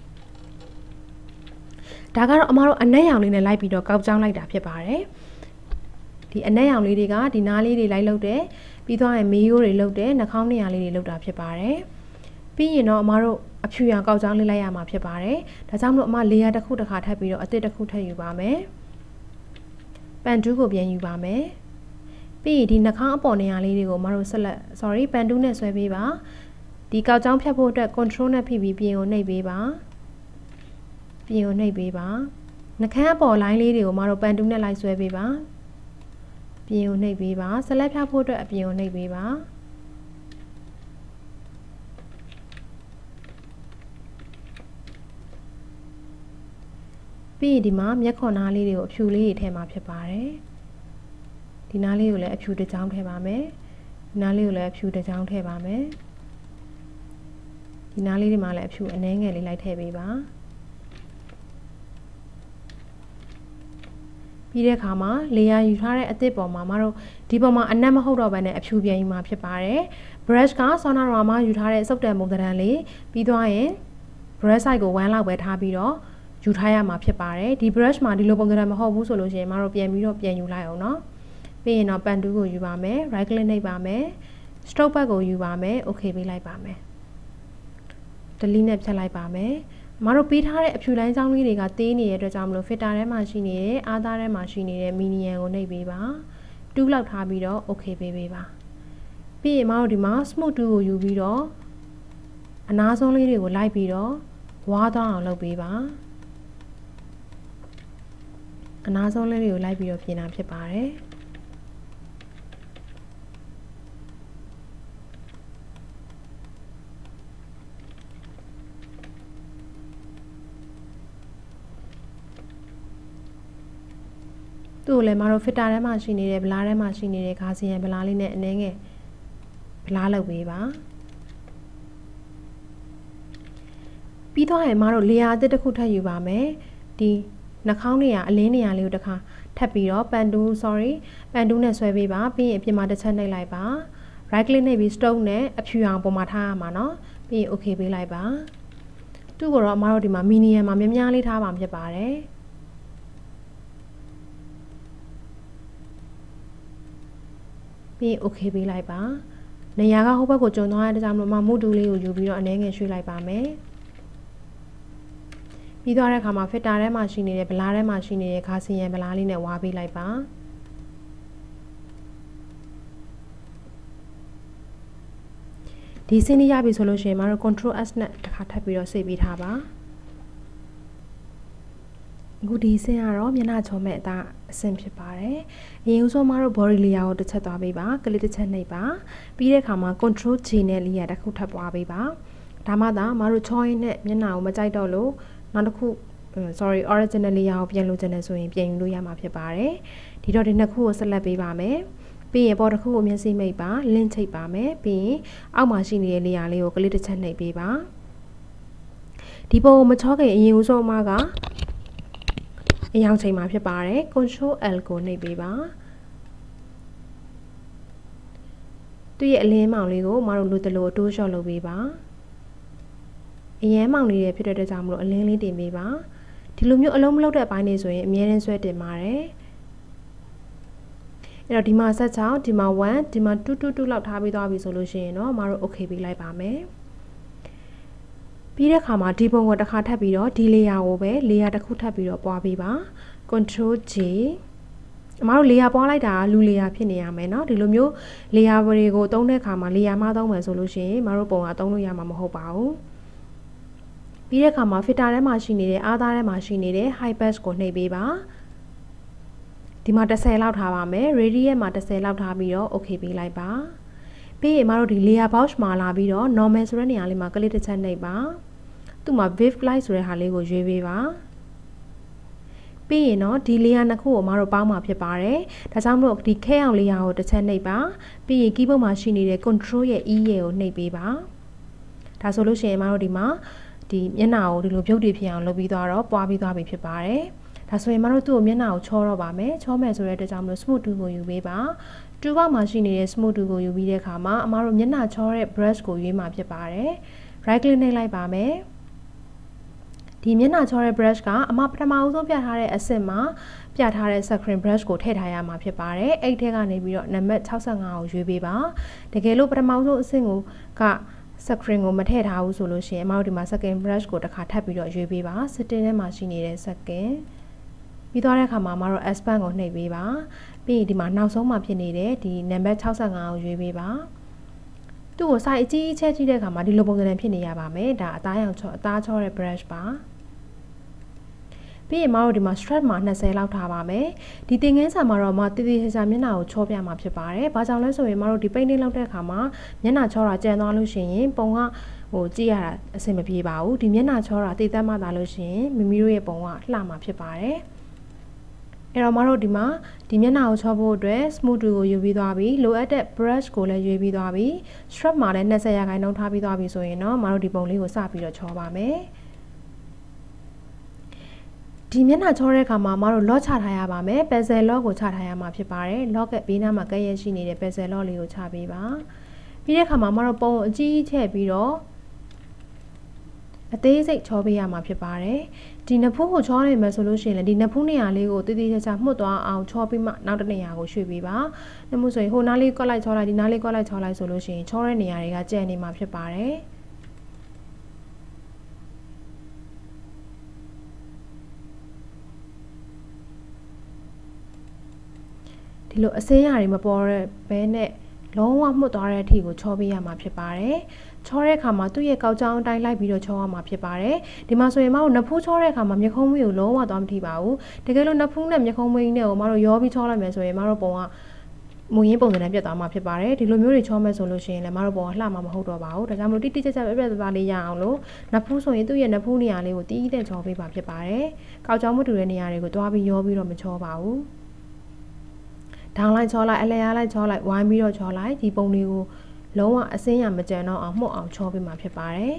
ဒါကတော့အမတို့အနက်ရောင်လေးနဲ့လိုက်ပြီးတော့ကောက်ကြောင်းလိုက်တာဖြစ်ပါတယ်ဒီအနက်ရောင်လေးတွေကဒီနားလေးတွေလိုက်လုပ်တယ်ပြီးသွားရင်မေးရိုးတွေလုပ်တယ်နှာခေါင်းနေရာလေးတွေလုပ်တာဖြစ်ပါတယ်ပြီးရင်တော့အမတို့အဖြူရောင်ကောက်ကြောင်းလေးလိုက်ရမှာဖြစ်ပါတယ်ဒါကြောင့်မလို့အမlayerတစ်ခုတစ်ခါထပ်ပြီးတော့အသစ်တစ်ခုထပ်ယူပါမယ်ပန်တူးကိုပြန်ယူပါမယ်ပြီးရင်ဒီနှာခေါင်းအပေါ်နေရာလေးတွေကိုအမတို့ဆက်လက် ပန်တူးနဲ့ဆွဲပေးပါဒီကောက်ကြောင်းဖြတ်ဖို့အတွက် control နဲ့ဖိပြီးပြင်ကိုနှိပ်ပေးပါပြင်ကိုနှိပ်ပေးပါနှာခမ်းအပေါ် line လေးတွေကိုအမတို့ပန်တူးနဲ့လိုက်ဆွဲပေးပါပြင်ကိုနှိပ်ပေးပါဆက်လက်ဖြတ်ဖို့အတွက်အပြင်ကိုနှိပ်ပေးပါပြီးရင်ဒီမှာမျက်ခွန်နားလေးတွေကိုအဖြူလေးတွေထည့်မှာဖြစ်ပါတယ်ဒီနားလေးကိုလည်းအဖြူတစ်ချောင်းထည့်ပါမယ်ဒီနားလေးကိုလည်းအဖြူတစ်ချောင်းထည့်ပါမယ်ဒီနားလေးတွေမှာလည်းအဖြူအနှဲငယ်လေးလိုက်ထည့်ပေးပါပြီးတဲ့အခါမှာ layer ယူထားတဲ့အသစ်ပေါ်မှာမတို့ဒီပေါ်မှာအနက်မဟုတ်တော့ဘဲနဲ့အဖြူပြန်ယူမှာဖြစ်ပါတယ် brush ကဆောနာတော်မှာယူထားတဲ့စုပ်တံပုံသဏ္ဍာန်လေးပြီးသွားရင် brush size ကို1လောက်ပဲထားပြီးတော့ယူထားရမှာဖြစ်ပါတယ်ဒီ brush မှာဒီလိုပုံသဏ္ဍာန်မဟုတ်ဘူးဆိုလို့ရှိရင်မတို့ပြန်ပြီးတော့ပြန်ယူလိုက်အောင်เนาะပြီးရင်တော့ပန်တူးကိုယူပါမယ် right click နှိပ်ပါမယ် stroke pad ကိုယူပါမယ် okay ပေးလိုက်ပါမယ် delete နဲ့ဖြတ်လိုက်ပါမယ်မတို့ပေးထားတဲ့အဖြူလိုင်းချောင်းလေးတွေကသေးနေတဲ့အတွက်ကြောင့်မလို့ filter ထဲမှာရှိနေတဲ့အားသားထဲမှာရှိနေတဲ့ minion ကိုနှိပ်ပေးပါ2လောက်ထားပြီးတော့ okay ပေးပေးပါပြီးရင်မတို့ဒီမှာ smooth tool ကိုယူပြီးတော့အနားဆုံးလေးတွေကိုလိုက်ပြီးတော့ဝါးသွားအောင်လုပ်ပေးပါအနားဆုံးလေးတွေကိုလိုက်ပြီးတော့ပြင်တာဖြစ်ပါတယ်သူ့ကိုလည်းမတို့ဖစ်တာထဲမှာရှိနေတဲ့ဗလားထဲမှာရှိနေတဲ့ဂါစီယန်ဗလားလေးနဲ့အနေငယ်ဗလားလုပ်ပေးပါပြီးသွားရင်မတို့လေယာအသစ်တစ်ခုထပ်ယူပါမယ်ဒီနှာခေါင်းနေရအလင်းနေရလေးကိုတစ်ခါထပ်ပြီးတော့ပန်တူးနဲ့ဆွဲပေးပါပြီးရင်အပြင်မှာတစ်ချက်နှိပ်လိုက်ပါ right click နှိပ်ပြီး stroke နဲ့အဖြူအောင်ပုံမှာထားရမှာเนาะပြီးရင် okay ပေးလိုက်ပါသူ့ကိုတော့အမတို့ဒီမှာ minion မှာများများလေးထားပါမှာဖြစ်ပါတယ်ပြီးရင် okay ပေးလိုက်ပါနေရာကဟိုဘက်ကိုကျုံသွားတဲ့ကြောင့်မမူတူလေးကိုယူပြီးတော့အနေငယ်ရွှေ့လိုက်ပါမယ်ပြီးသွားတဲ့အခါမှာ filter ထဲမှာရှိနေတဲ့ဗလားထဲမှာရှိနေတဲ့ဂါစီယန်ဗလားလေးနဲ့ဝါပေးလိုက်ပါဒီစင်းလေးရပြီဆိုလို့ရှိရင်မတို့ control S နဲ့တစ်ခါထပ်ပြီးတော့စိတ်ပေးထားပါအခုဒီစင်းကတော့မျက်နှာချောမဲ့အသားအဆင့်ဖြစ်ပါတယ်အရင်ဆုံးမတို့ body layer ကိုတစ်ချက်သွားပေးပါကလစ်တစ်ချက်နှိပ်ပါပြီးတဲ့အခါမှာ control G နဲ့ layer တစ်ခုထပ်သွားပေးပါဒါမှသာမတို့ချောရင်းနဲ့မျက်နှာကိုမကြိုက်တော့လို့နောက်တစ်ခုoriginal layer ကိုပြန်လို့ချင်တယ်ဆိုရင်ပြန်ယူလို့ရမှာဖြစ်ပါတယ်ဒီတော့ဒီနှစ်ခုကိုဆက်လက်ပေးပါမယ်ပြီးရင်ပေါ်တစ်ခုကိုမျက်စိမိတ်ပါလင့်ချိတ်ပါမယ်ပြီးရင်အောက်မှာရှိနေတဲ့ layer လေးကိုကလစ်တစ်ချက်နှိပ်ပေးပါဒီပုံကိုမချောခင်အရင်ဦးဆုံးအမကအရောင်ချိန်မှာဖြစ်ပါတယ် control L ကိုနှိပ်ပေးပါသူ့ရဲ့အလင်းမောင်လေးကိုမတို့လိုတလို့တိုးလျှော့လုပ်ပေးပါအရန်မောင်လေးတွေဖြစ်တဲ့အတွက်ကြောင့်မလို့အလင်းလေးတင်ပေးပါဒီလိုမျိုးအလုံးမလုပ်တဲ့အပိုင်းတွေဆိုရင်အများနဲ့ဆွဲတင်ပါတယ်အဲ့တော့ဒီမှာ16ဒီမှာ1ဒီမှာ222လောက်ထားပြီးသွားပြီဆိုလို့ရှိရင်တော့မတို့ okay ပေးလိုက်ပါမယ်ပြီးတဲ့အခါမှာဒီပုံကိုတစ်ခါထပ်ပြီးတော့ဒီ layer ကိုပဲ layer တစ်ခုထပ်ပြီးတော့ပွားပေးပါ control J အမတို့ layer ပွားလိုက်တာလူ layer ဖြစ်နေရမယ်เนาะဒီလိုမျိုး layer တွေကိုသုံးတဲ့အခါမှာ layer မှာသုံးမယ်ဆိုလို့ရှိရင်မတို့ပုံကသုံးလို့ရမှာမဟုတ်ပါဘူးပြီးတဲ့အခါမှာ filter ထဲမှာရှိနေတဲ့အားသားထဲမှာရှိနေတဲ့ high pass ကိုနှိပ်ပေးပါဒီမှာ10လောက်ထားပါမယ် radius မှာ10လောက်ထားပြီးတော့ okay ပေးလိုက်ပါပြီးရင်မတို့ဒီ layer box မှာလာပြီးတော့ normal ဆိုတဲ့နေရာလေးမှာကလစ်တစ်ချက်နှိပ်ပါသူ့မှာ wave light ဆိုတဲ့ဟာလေးကိုရွေးပေးပါပြီးရင်တော့ဒီ layer နှစ်ခုကိုမတို့ပေါင်းမှာဖြစ်ပါတယ်ဒါကြောင့်မို့ဒီခဲအောင် layer ကိုတစ်ချက်နှိပ်ပါပြီးရင် keyboard မှာရှိနေတဲ့ control ရဲ့ E ရဲ့ကိုနှိပ်ပေးပါဒါဆိုလို့ရှိရင်မတို့ဒီမှာဒီမျက်နှာကိုဒီလိုပြုတ်တည်ဖြစ်အောင်လုပ်ပြီးသွားတော့ပွားပြီးသွားပြီဖြစ်ပါတယ်ဒါဆိုရင်မတို့သူ့ကိုမျက်နှာကိုချောတော့ပါမယ်ချောမယ်ဆိုတဲ့အတွက်ကြောင့်မလို့ smooth tool ကိုယူပေးပါ2ပေါက်မှာရှိနေတဲ့ smooth tool ကိုယူပြီးတဲ့အခါမှာအမတို့မျက်နှာချောတဲ့ brush ကိုရွေးမှာဖြစ်ပါတယ် right click နှိပ်လိုက်ပါမယ်ဒီမျက်နှာချောတဲ့ brush ကအမပထမအဆုံးပြထားတဲ့အဆင့်မှာပြထားတဲ့ screen brush ကိုထည့်ထားရမှာဖြစ်ပါတယ်အဲ့ထဲကနေပြီးတော့နံပါတ်65ကိုရွေးပေးပါတကယ်လို့ပထမဆုံးအဆင့်ကscreen ကိုမထည့်ထားဘူးဆိုလို့ရှိရင်အမတို့ဒီမှာ second brush ကိုတစ်ခါထပ်ပြီးတော့ရွေးပေးပါ setting ထဲမှာရှိနေတဲ့ second ပြီးသွားတဲ့အခါမှာအမတို့ expand ကိုနှိပ်ပေးပါပြီးရင်ဒီမှာနောက်ဆုံးမှာဖြစ်နေတဲ့ဒီနံပါတ်65ကိုရွေးပေးပါသူ့ကို size အကြီးအကျယ်ကြည့်တဲ့အခါမှာဒီလိုပုံစံနဲ့ဖြစ်နေရပါမယ်ဒါအသားချောတဲ့ brush ပါပြီးရင်မတို့ဒီမှာ strap မှာ20လောက်ထားပါမယ်ဒီသင်ငန်းစာမှာတော့မတည်တည်ချာချာမျက်နှာကိုချောပြမှာဖြစ်ပါတယ်ဘာကြောင့်လဲဆိုရင်မတို့ဒီ painting လုပ်တဲ့အခါမှာမျက်နှာချောတာကျန်သွားလို့ရှိရင်ပုံကကြည့်ရတာအဆင်မပြေပါဘူးဒီမျက်နှာချောတာတည်တတ်မှသာလို့ရှိရင်မိမိတို့ရဲ့ပုံကလှမှာဖြစ်ပါတယ်အဲ့တော့မတို့ဒီမှာဒီမျက်နှာကိုချောဖို့အတွက် smooth tool ကိုယူပြီးသွားပြီလိုအပ်တဲ့ brush ကိုလည်းရွေးပြီးသွားပြီ strap မှာလည်း20%ထားပြီးသွားပြီဆိုရင်တော့မတို့ဒီပုံလေးကိုစပြီးတော့ချောပါမယ်ဒီမျက်နှာချောတဲ့အခါမှာမတို့ lock ချထားရပါမယ် pencil lock ကိုချထားရမှာဖြစ်ပါတယ် lock ကဘေးနားမှာကပ်ရရှိနေတဲ့ pencil lock လေးကိုချပေးပါပြီးတဲ့အခါမှာမတို့ပုံအကြီးကြီးထည့်ပြီးတော့အသေးစိတ်ချောပေးရမှာဖြစ်ပါတယ်ဒီနဖူးကိုချောနေမယ်ဆိုလို့ရှိရင်လည်းဒီနဖူးနေရာလေးကိုတည်တည်ချာချာမှုတ်သွားအောင်ချောပြီးမှနောက်တစ်နေရာကိုရွှေ့ပေးပါနှမှုဆိုရင်ဟိုနားလေးကွက်လိုက်ချောလိုက်ဒီနားလေးကွက်လိုက်ချောလိုက်ဆိုလို့ရှိရင်ချောတဲ့နေရာတွေကကျန်နေမှာဖြစ်ပါတယ်ဒီလိုအစင်းရတွေမပေါ်တဲ့ဘဲနဲ့လုံးဝမှုတ်သွားတဲ့အထိကိုချောပေးရမှာဖြစ်ပါတယ်ချောတဲ့အခါမှာသူ့ရဲ့ကောက်ကြောင်းအတိုင်းလိုက်ပြီးတော့ချောရမှာဖြစ်ပါတယ်ဒီမှာဆိုရင်မတို့နဖူးချောတဲ့အခါမှာမျက်ခုံးမွေးကိုလုံးဝသွားမထိပါဘူးတကယ်လို့နဖူးနဲ့မျက်ခုံးမွေးနဲ့ကိုမတို့ရောပြီးချောလိုက်မယ်ဆိုရင်မတို့ပုံကမူရင်းပုံစံနဲ့ပြတ်သွားမှာဖြစ်ပါတယ်ဒီလိုမျိုးတွေချောမယ်ဆိုလို့ရှိရင်လည်းမတို့ပုံကလှမှာမဟုတ်တော့ပါဘူးဒါကြောင့်မလို့တိတိကျကျပြတ်သားလေးရအောင်လို့နဖူးဆိုရင်သူ့ရဲ့နဖူးနေရာလေးကိုတီးတဲ့ချောပေးပါဖြစ်ပါတယ်ကောက်ကြောင်းမတူတဲ့နေရာတွေကိုတွားပြီးရောပြီးတော့မချောပါဘူးဒေါင်းလိုက်ချောလိုက်အလျားလိုက်ချောလိုက်ဝိုင်းပြီးတော့ချောလိုက်ဒီပုံလေးကိုလုံးဝအစင်းရမကြံတော့အောင်မှုတ်အောင်ချောပေးမှာဖြစ်ပါတယ်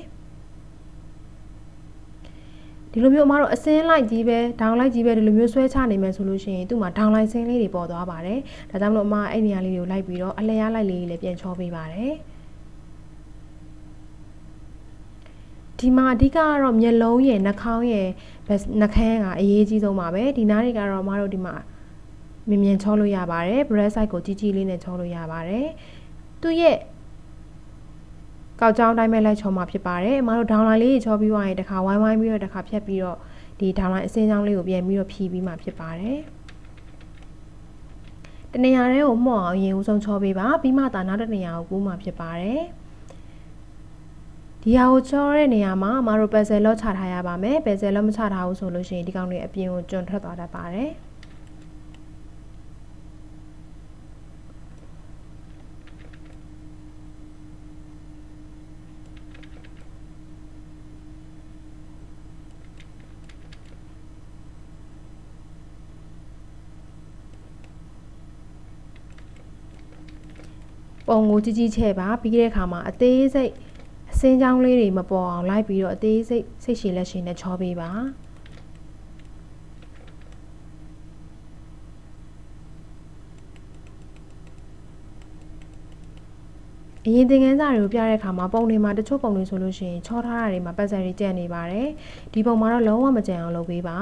ဒီလိုမျိုးအမတို့အစင်းလိုက်ကြီးပဲဒေါင်းလိုက်ကြီးပဲဒီလိုမျိုးဆွဲချနိုင်မယ်ဆိုလို့ရှိရင်သူ့မှာဒေါင်းလိုက်ဆင်းလေးတွေပေါ်သွားပါတယ်ဒါကြောင့်မလို့အမအဲ့နေရာလေးတွေကိုလိုက်ပြီးတော့အလျားလိုက်လေးတွေလည်းပြန်ချောပေးပါတယ်ဒီမှာအဓိကကတော့မျက်လုံးရယ်နှာခေါင်းရယ်နှာခမ်းကအရေးကြီးဆုံးပါပဲဒီနားတွေကတော့အမတို့ဒီမှာမြင်မြင်ချောလို့ရပါတယ် breast side ကိုကြီးကြီးလေးနဲ့ချောလို့ရပါတယ်သူ့ရဲ့ကောက်ကြောင်းတိုင်းပဲလိုက်ချောမှာဖြစ်ပါတယ်အမတို့ဒေါင်းလိုင်းလေးချောပြီးသွားရင်တစ်ခါဝိုင်းဝိုင်းပြီးတော့တစ်ခါဖြတ်ပြီးတော့ဒီဒေါင်းလိုင်းအစင်းချောင်းလေးကိုပြန်ပြီးတော့ဖြီးပြီးမှဖြစ်ပါတယ်တနေရာလေးကိုမှုတ်အောင်ရင်ဦးဆုံးချောပေးပါပြီးမှသာနောက်တစ်နေရာကိုကူးမှဖြစ်ပါတယ်ဒီဟာကိုချောတဲ့နေရာမှာအမတို့ပက်ဆယ်လော့ချထားရပါမယ်ပက်ဆယ်လော့မချထားဘူးဆိုလို့ရှိရင်ဒီကောင်လေးအပြင်ကိုကျွန်းထွက်သွားတတ်ပါတယ်ပုံကိုကြီးကြီးချဲ့ပါပြီးတဲ့အခါမှာအသေးစိတ်အစင်းချောင်းလေးတွေမပေါ်အောင်လိုက်ပြီးတော့အသေးစိတ်စိတ်ရှည်လက်ရှည်နဲ့ချောပေးပါအရင်သင်ခန်းစာတွေကိုပြတဲ့အခါမှာပုံတွေမှာတချို့ပုံတွေဆိုလို့ရှိရင်ချောထားတာတွေမှာပတ်စံတွေကျန်နေပါတယ်ဒီပုံမှာတော့လုံးဝမကျန်အောင်လုပ်ပေးပါ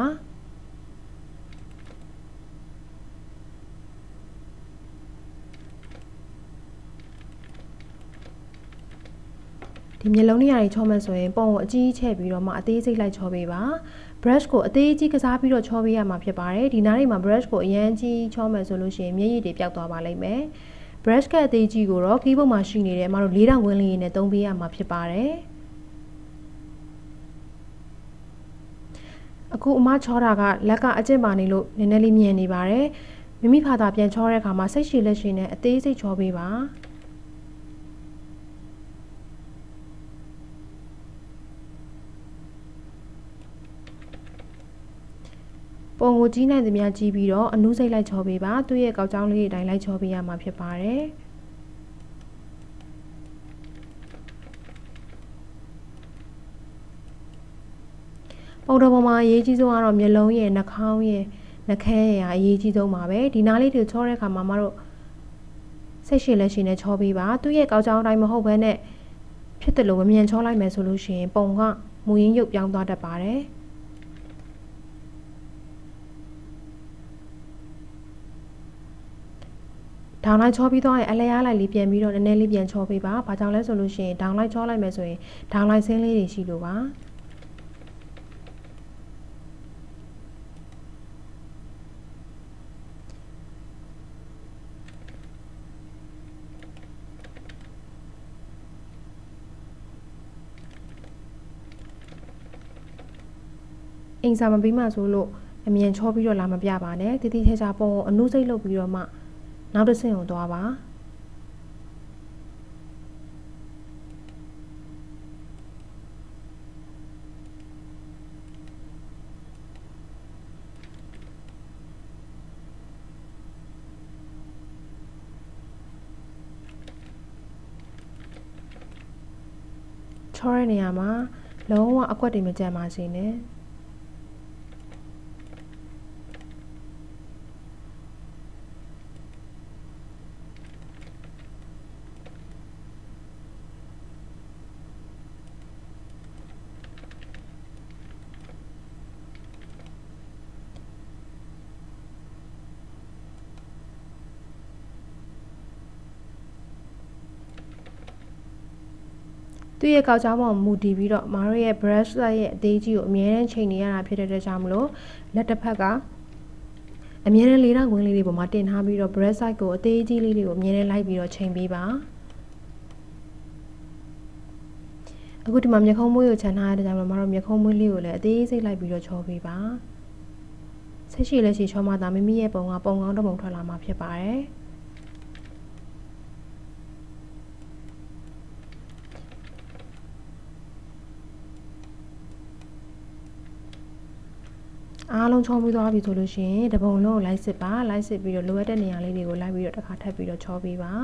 ဒီမျက်လုံးနေရာတွေချောမှဆိုရင်ပုံကိုအကြီးချဲ့ပြီးတော့မှအသေးစိတ်လိုက်ချောပေးပါ brush ကိုအသေးကြီးကစားပြီးတော့ချောပေးရမှာဖြစ်ပါတယ်ဒီနားတွေမှာ brush ကိုအရန်ကြီးချောမယ်ဆိုလို့ရှိရင်မျက်ရည်တွေပျောက်သွားပါလိမ့်မယ် brush ကအသေးကြီးကိုတော့ကီးဘုတ်မှာရှိနေတယ်အမတို့4000ဝန်းလေးနဲ့သုံးပေးရမှာဖြစ်ပါတယ်အခုအမချောတာကလက်ကအကျင့်ပါနေလို့နည်းနည်းလေးမြင်နေပါတယ်မိမိဖာသာပြန်ချောတဲ့အခါမှာစိတ်ရှည်လက်ရှည်နဲ့အသေးစိတ်ချောပေးပါပုံကိုကြီးနိုင်သမျှကြီးပြီးတော့အနုစိတ်လိုက်ချောပေးပါသူ့ရဲ့ကောက်ကြောင်းလေးတွေတိုင်းလိုက်ချောပေးရမှာဖြစ်ပါတယ်ပုံတော်ပေါ်မှာအရေးကြီးဆုံးကတော့မျက်လုံးရဲ့နှာခေါင်းရဲ့နှာခမ်းရဲ့အရေးကြီးဆုံးပါပဲဒီနားလေးတွေချောတဲ့အခါမှာမတို့စိတ်ရှည်လက်ရှည်နဲ့ချောပေးပါသူ့ရဲ့ကောက်ကြောင်းတိုင်းမဟုတ်ဘဲနဲ့ဖြစ်တယ်လို့မမြန်ချောလိုက်မယ်ဆိုလို့ရှိရင်ပုံကမူရင်းရုပ်ပြောင်းသွားတတ်ပါတယ်ဒေါင်းလိုက်ချောပြီးသွားရင်အလျားလိုက်လေးပြန်ပြီးတော့နည်းနည်းလေးပြန်ချောပေးပါ။ဘာကြောင့်လဲဆိုလို့ရှိရင်ဒေါင်းလိုက်ချောလိုက်မယ်ဆိုရင်ဒေါင်းလိုက်ဆင်းလေးတွေရှိလို့ပါ။အင်စာမပြီးမှဆိုလို့အမြန်ချောပြီးတော့လာမပြပါနဲ့တတိချာချာပုံကိုအနုစိတ်လုပ်ပြီးတော့မှနောက်တစ်ဆင့်ကိုသွားပါချောတဲ့နေရာမှာလုံးဝအကွက်တွေမကျန်ပါစေနဲ့သူ့ရဲ့ကောက်ကြောင်းပေါ်မူတည်ပြီးတော့မာတို့ရဲ့ brush ရဲ့အသေးကြီးကိုအမြဲတမ်းချိန်နေရတာဖြစ်တဲ့အတွက်ကြောင့်မလို့လက်တစ်ဖက်ကအမြဲတမ်း4000ခွင်းလေးတွေပေါ်မှာတင်ထားပြီးတော့ brush side ကိုအသေးကြီးလေးတွေကိုအမြဲတမ်းလိုက်ပြီးတော့ချိန်ပေးပါအခုဒီမှာမျက်ခုံးမွေးကိုခြံထားရတဲ့ကြောင့်မတို့မျက်ခုံးမွေးလေးကိုလည်းအသေးစိတ်လိုက်ပြီးတော့ချောပေးပါဆက်ရှိလက်ရှိချောမှသာမိမိရဲ့ပုံကပုံကောင်းတစ်ပုံထွက်လာမှာဖြစ်ပါတယ်အားလုံးချောပြီးသွားပြီဆိုလို့ရှိရင်တပုံလုံးကိုလိုက်စစ်ပါလိုက်စစ်ပြီးတော့လိုအပ်တဲ့နေရာလေးတွေကိုလိုက်ပြီးတော့တစ်ခါထပ်ပြီးတော့ချောပေးပါ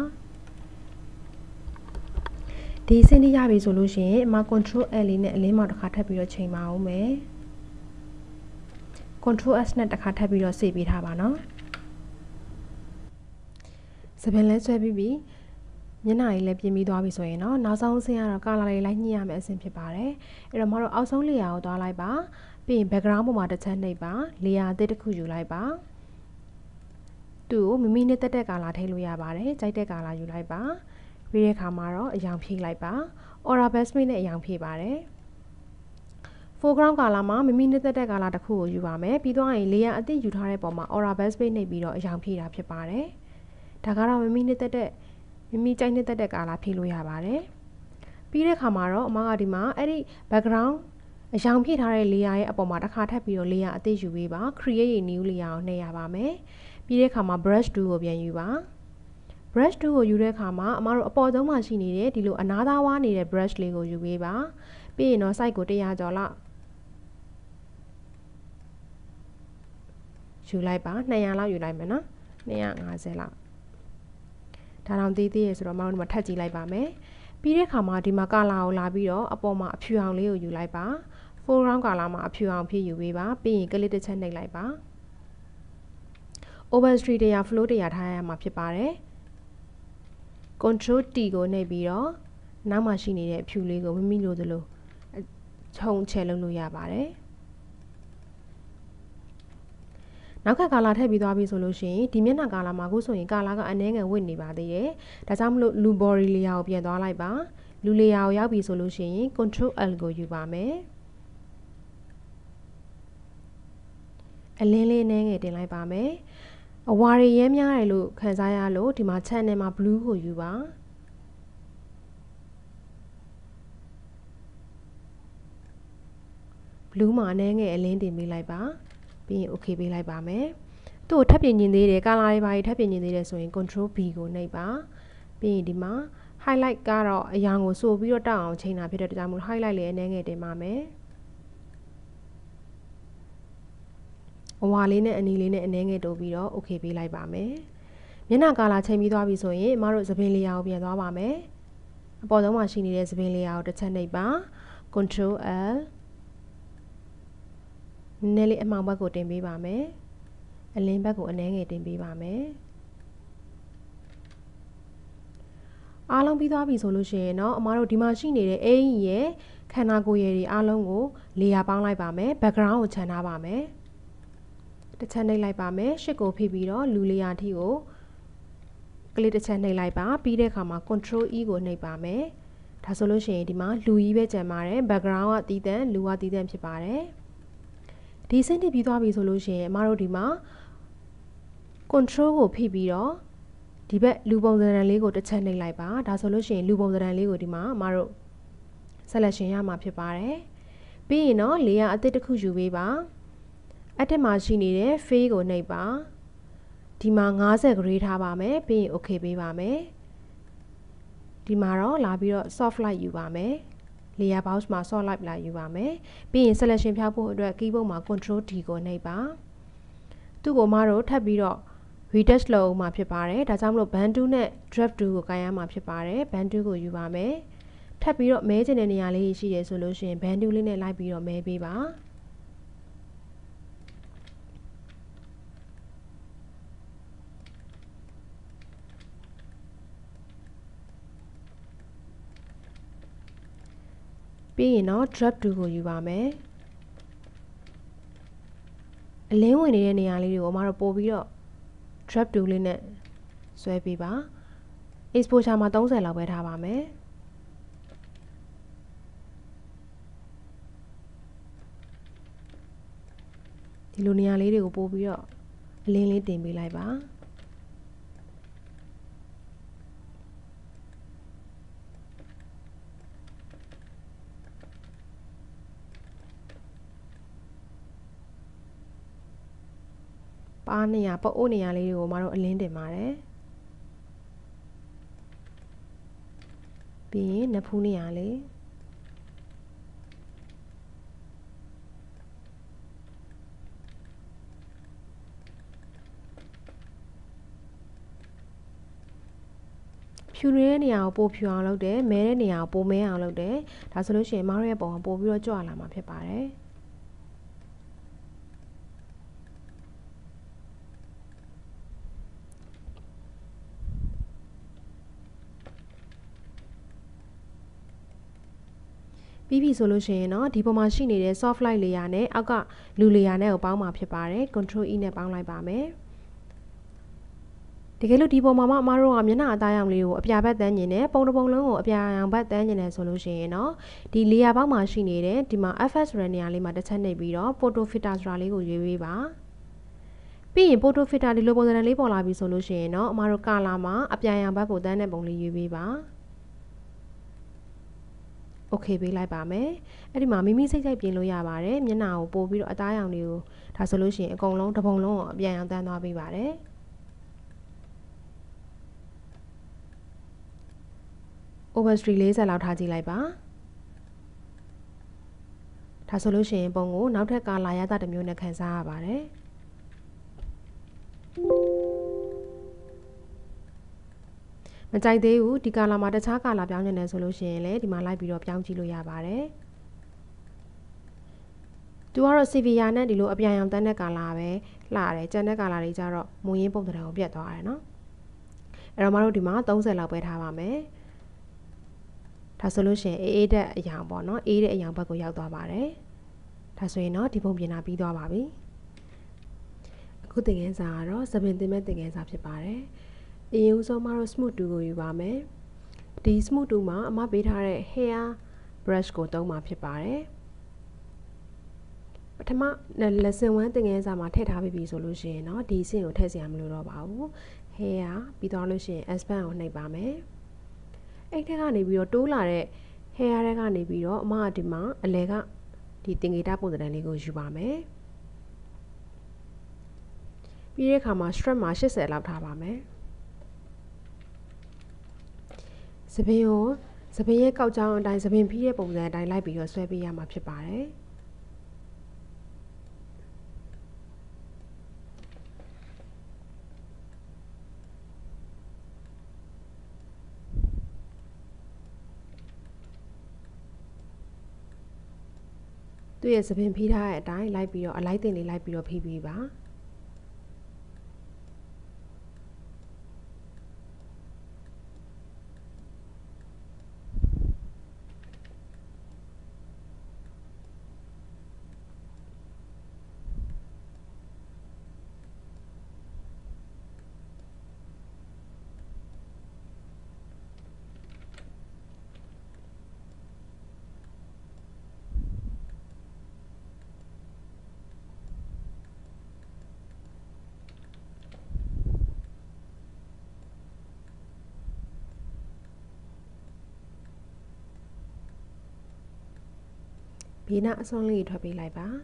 ဒီစင်းတိရပြီဆိုလို့ရှိရင်အမ control L လေးနဲ့အလင်းမောက်တစ်ခါထပ်ပြီးတော့ချိန်ပါအောင်မယ် control S နဲ့တစ်ခါထပ်ပြီးတော့စေပေးထားပါနော်စပင်လဲဆွဲပြီးပြီမျက်နှာကြီးလည်းပြင်ပြီးသွားပြီဆိုရင်တော့နောက်ဆုံးအဆင့်ကတော့ကာလာလေးလိုက်ညှိရမယ့်အဆင့်ဖြစ်ပါတယ်အဲ့တော့မတို့အောက်ဆုံးလေယာကိုသွားလိုက်ပါပြီးရင် background ပေါ်မှာတစ်ချက်နှိပ်ပါလေယာအသစ်တစ်ခုယူလိုက်ပါသူ့ကိုမိမိနဲ့တက်ကာလာထည့်လို့ရပါတယ်ကြိုက်တဲ့ကာလာယူလိုက်ပါပြီးတဲ့အခါမှာတော့အရောင်ဖြည့်လိုက်ပါ aura basement နဲ့အရောင်ဖြည့်ပါတယ် foreground ကာလာမှာမိမိနဲ့တက်ကာလာတစ်ခုကိုယူပါမယ်ပြီးတော့ရင်လေယာအသစ်ယူထားတဲ့ပုံမှာ aura basement နှိပ်ပြီးတော့အရောင်ဖြည့်တာဖြစ်ပါတယ်ဒါကတော့မိမိနဲ့တက်မိမိကြိုက်နေတဲ့ကာလာဖြည့်လို့ရပါတယ်ပြီးတဲ့အခါမှာတော့အမကဒီမှာအဲ့ဒီ background အရောင်ဖြည့်ထားတဲ့ layer ရဲ့အပေါ်မှာတစ်ခါထပ်ပြီးတော့ layer အသစ်ယူပေးပါ create a new layer ကိုနှိပ်ရပါမယ်ပြီးတဲ့အခါမှာ brush tool ကိုပြန်ယူပါ brush tool ကိုယူတဲ့အခါမှာအမတို့အပေါ်ဆုံးမှာရှိနေတဲ့ဒီလိုအနားသားဝါးနေတဲ့ brush လေးကိုယူပေးပါပြီးရင်တော့ size ကို100ကျော်လောက်ယူလိုက်ပါ200လောက်ယူလိုက်မယ်နော်250လောက်ဒါတောင်သေးသေးရဆိုတော့မတို့ဒီမှာထပ်ကြည့်လိုက်ပါမယ်ပြီးတဲ့အခါမှာဒီမှာကာလာကိုလာပြီးတော့အပေါ်မှာအဖြူအောင်လေးကိုယူလိုက်ပါ foreground ကာလာမှာအဖြူအောင်ဖြည့်ယူပေးပါပြီးရင် click တစ်ချက်နှိပ်လိုက်ပါ opacity တရား flow တရားထားရမှာဖြစ်ပါတယ် control T ကိုနှိပ်ပြီးတော့နောက်မှာရှိနေတဲ့အဖြူလေးကိုမိမိလိုသလိုခြုံချဲလုပ်လို့ရပါတယ်နောက်ခါကာလာထည့်ပြီးသွားပြီဆိုလို့ရှိရင်ဒီမျက်နှာကာလာမှာအခုဆိုရင်ကာလာကအနှဲငယ်ဝစ်နေပါသေးတယ်ဒါကြောင့်မလို့လူ body layer ကိုပြန်သွားလိုက်ပါလူ layer ကိုရောက်ပြီဆိုလို့ရှိရင် control L ကိုယူပါမယ်အလင်းလေးနှဲငယ်တင်လိုက်ပါမယ်အဝါတွေရဲများတယ်လို့ခံစားရလို့ဒီမှာ channel မှာ blue ကိုယူပါblue မှာနှဲငယ်အလင်းတင်ပေးလိုက်ပါပြီးရင် okay ပေးလိုက်ပါမယ်သူ့ကိုထပ်ပြင်nhìnသေးတယ်ကာလာတွေပါထပ်ပြင်nhìnသေးတယ်ဆိုရင် control B ကိုနှိပ်ပါပြီးရင်ဒီမှာ highlight ကတော့အရာကိုဆိုပြီးတော့တောက်အောင်ချိန်တာဖြစ်တဲ့အတွက်ကြောင့်မို့ highlight လေးအနည်းငယ်တင်ပါမယ်အဝါလေးနဲ့အနီလေးနဲ့အနည်းငယ်တိုးပြီးတော့ okay ပေးလိုက်ပါမယ်မျက်နှာကာလာချိန်ပြီးသွားပြီဆိုရင်အမတို့သပင်လေးရာကိုပြန်သွားပါမယ်အပေါ်ဆုံးမှာရှိနေတဲ့သပင်လေးရာကိုတစ်ချက်နှိပ်ပါ control L နည်းလေးအမှောင်ဘက်ကိုတင်ပေးပါမယ်အလင်းဘက်ကိုအနည်းငယ်တင်ပေးပါမယ်အားလုံးပြီးသွားပြီဆိုလို့ရှိရင်တော့အမတို့ဒီမှာရှိနေတဲ့အင်ကြီးရဲ့ခန္ဓာကိုယ်ရည်တွေအားလုံးကိုလေယာပေါင်းလိုက်ပါမယ် background ကိုခြံထားပါမယ်တစ်ချက်နှိပ်လိုက်ပါမယ်ရှစ်ကိုဖိပြီးတော့လူလေယာထိကိုကလစ်တစ်ချက်နှိပ်လိုက်ပါပြီးတဲ့အခါမှာ control E ကိုနှိပ်ပါမယ်ဒါဆိုလို့ရှိရင်ဒီမှာလူကြီးပဲကျန်ပါတယ် background ကတည်တံ့လူကတည်တံ့ဖြစ်ပါတယ်ဒီစင်းတိပြီးသွားပြီဆိုလို့ရှိရင်အမတို့ဒီမှာ control ကိုဖိပြီးတော့ဒီဘက်လူပုံစံလေးကိုတစ်ချက်နှိပ်လိုက်ပါဒါဆိုလို့ရှိရင်လူပုံစံလေးကိုဒီမှာအမတို့ selection ရမှာဖြစ်ပါတယ်ပြီးရင်တော့ layer အသစ်တစ်ခုယူပေးပါအထက်မှာရှိနေတဲ့ fade ကိုနှိပ်ပါဒီမှာ50 grade ထားပါမယ်ပြီးရင် okay ပေးပါမယ်ဒီမှာတော့လာပြီးတော့ soft light ယူပါမယ် layer box မှာ soft light လာယူပါမယ်ပြီးရင် selection ဖြောက်ဖို့အတွက် keyboardမှာ control D ကိုနှိပ်ပါသူ့ကိုမတို့ထပ်ပြီးတော့ retouch လုပ်အောင်မှာဖြစ်ပါတယ်ဒါကြောင့်မလို့ band tool နဲ့ drag tool ကိုကိုင်ရမှာဖြစ်ပါတယ် band tool ကိုယူပါမယ်ထပ်ပြီးတော့မဲချင်တဲ့နေရာလေးရှိတယ်ဆိုလို့ရှိရင် band tool လေးနဲ့လိုက်ပြီးတော့မဲပေးပါပြီးရင်တော့ drop tool ကိုယူပါမယ်အလင်းဝင်နေတဲ့နေရာလေးတွေကိုအမတို့ပို့ပြီးတော့ drop tool လေးနဲ့ဆွဲပေးပါ exposure မှာ30လောက်ပဲထားပါမယ်ဒီလိုနေရာလေးတွေကိုပို့ပြီးတော့အလင်းလေးတင်ပေးလိုက်ပါပါးနေရပုတ်အိုးနေရလေးတွေကိုမတို့အလင်းတင်ပါတယ်ပြီးရင်နဖူးနေရလေးဖြူနေတဲ့နေရာကိုပိုဖြူအောင်လုပ်တယ်မဲတဲ့နေရာကိုပိုမဲအောင်လုပ်တယ်ဒါဆိုလို့ရှိရင်အမတို့ရဲ့ပုံကပိုပြီးတော့ကြွလာမှာဖြစ်ပါတယ်ပြီးပြီဆိုလို့ရှိရင်တော့ဒီပုံမှာရှိနေတဲ့ soft light layer နဲ့အောက်ကလူ layer နဲ့ကိုပေါင်းမှာဖြစ်ပါတယ် control E နဲ့ပေါင်းလိုက်ပါမယ်တကယ်လို့ဒီပုံမှာမှအမတို့ကမျက်နှာအသားရောင်လေးကိုအပြာဘက်တန်းကျင်တယ်ပုံတစ်ပုံလုံးကိုအပြာရောင်ဘက်တန်းကျင်တယ်ဆိုလို့ရှိရင်တော့ဒီ layer ပေါင်းမှာရှိနေတဲ့ဒီမှာ FS ဆိုတဲ့နေရာလေးမှာတစ်ချက်နှိပ်ပြီးတော့ photo filter ဆိုတာလေးကိုရွေးပေးပါပြီးရင် photo filter ဒီလိုပုံစံလေးပေါ်လာပြီဆိုလို့ရှိရင်တော့အမတို့ color မှာအပြာရောင်ဘက်ကိုတန်းတဲ့ပုံလေးရွေးပေးပါโอเคပေးလိုက်ပါမယ်အဲ့ဒီမှာမိမိစိတ်ကြိုက်ပြင်လို့ရပါတယ်မျက်နှာကိုပို့ပြီးတော့အသားရောင်တွေကိုဒါဆိုလို့ရှိရင်အကုန်လုံးတစ်ပုံလုံးကိုအပြန်အောင်တန်းသွားပေးပါတယ် overstreet 40လောက်ထားကြည့်လိုက်ပါဒါဆိုလို့ရှိရင်ပုံကိုနောက်ထပ်ကာလာရတာတစ်မျိုးနဲ့ခန်းစားရပါတယ်မကြိုက်သေးဘူးဒီကာလာမှာတခြားကာလာပြောင်းနေတယ်ဆိုလို့ရှိရင်လည်းဒီမှာလိုက်ပြီးတော့ပြောင်းကြည့်လို့ရပါတယ်သူကတော့ Sevilla နဲ့ဒီလိုအပြန်ရောင်တန်းတဲ့ကာလာပဲလှရတယ်ကျန်တဲ့ကာလာတွေကျတော့မူရင်းပုံသဏ္ဍာန်ကိုပြတ်သွားတယ်နော်အဲ့တော့မတို့ဒီမှာ30လောက်ပဲထားပါမယ်ဒါဆိုလို့ရှိရင်အေးတဲ့အရောင်ပေါ့နော်အေးတဲ့အရောင်ဘက်ကိုရောက်သွားပါတယ်ဒါဆိုရင်တော့ဒီပုံပြင်တာပြီးသွားပါပြီအခုသင်ခန်းစာကတော့သပင်တင်မဲ့သင်ခန်းစာဖြစ်ပါတယ်အရင်ဦးဆုံးမတို့ smooth tool ကိုယူပါမယ်ဒီ smooth tool မှာအမပေးထားတဲ့ hair brush ကိုသုံးမှာဖြစ်ပါတယ်ပထမ lesson 1သင်ခန်းစာမှာထည့်ထားပြီဆိုလို့ရှိရင်တော့ဒီအဆင့်ကိုထည့်စရာမလိုတော့ပါဘူး hair ပြီးတော့လို့ရှိရင် expand ကိုနှိပ်ပါမယ်အဲ့ထက်ကနေပြီးတော့တိုးလာတဲ့ hair တွေကနေပြီးတော့အမကဒီမှာအလဲကဒီသင်္ကေတပုံစံလေးကိုယူပါမယ်ပြီးတဲ့အခါမှာ strap မှာ80လောက်ထားပါမယ်စပင်ရဲ့ကောက်ကြောင်းအတိုင်းစပင်ဖီးတဲ့ပုံစံအတိုင်းလိုက်ပြီးတော့ဆွဲပေးရမှာဖြစ်ပါတယ်သူ့ရဲ့စပင်ဖီးထားတဲ့အတိုင်းလိုက်ပြီးတော့အလိုက်တင်လေးလိုက်ပြီးတော့ဖီးပေးပါဘေးနားအစွန်းလေးထွက်ပေးလိုက်ပါ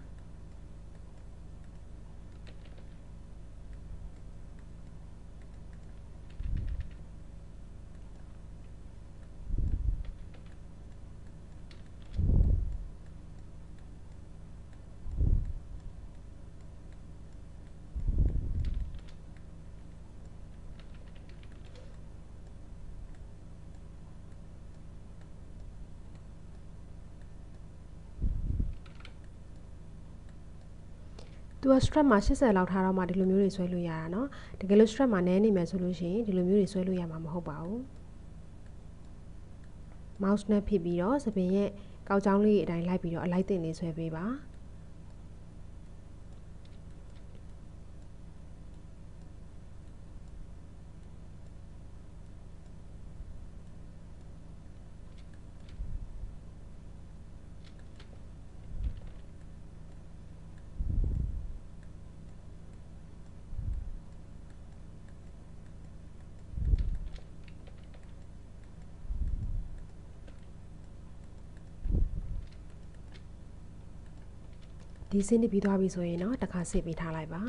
သူက strap မှာ80လောက်ထားတော့မှဒီလိုမျိုးတွေဆွဲလို့ရတာเนาะတကယ်လို့ strap မှာနည်းနေမယ်ဆိုလို့ရှိရင်ဒီလိုမျိုးတွေဆွဲလို့ရမှာမဟုတ်ပါဘူး mouse နဲ့ဖိပြီးတော့စပင်ရဲ့ကောက်ကြောင်းလေးအတိုင်းလိုက်ပြီးတော့အလိုက်တင်လေးဆွဲပေးပါဒီစင်းနေပြီးသွားပြီဆိုရင်တော့တစ်ခါစစ်ပေးထားလိုက်ပါ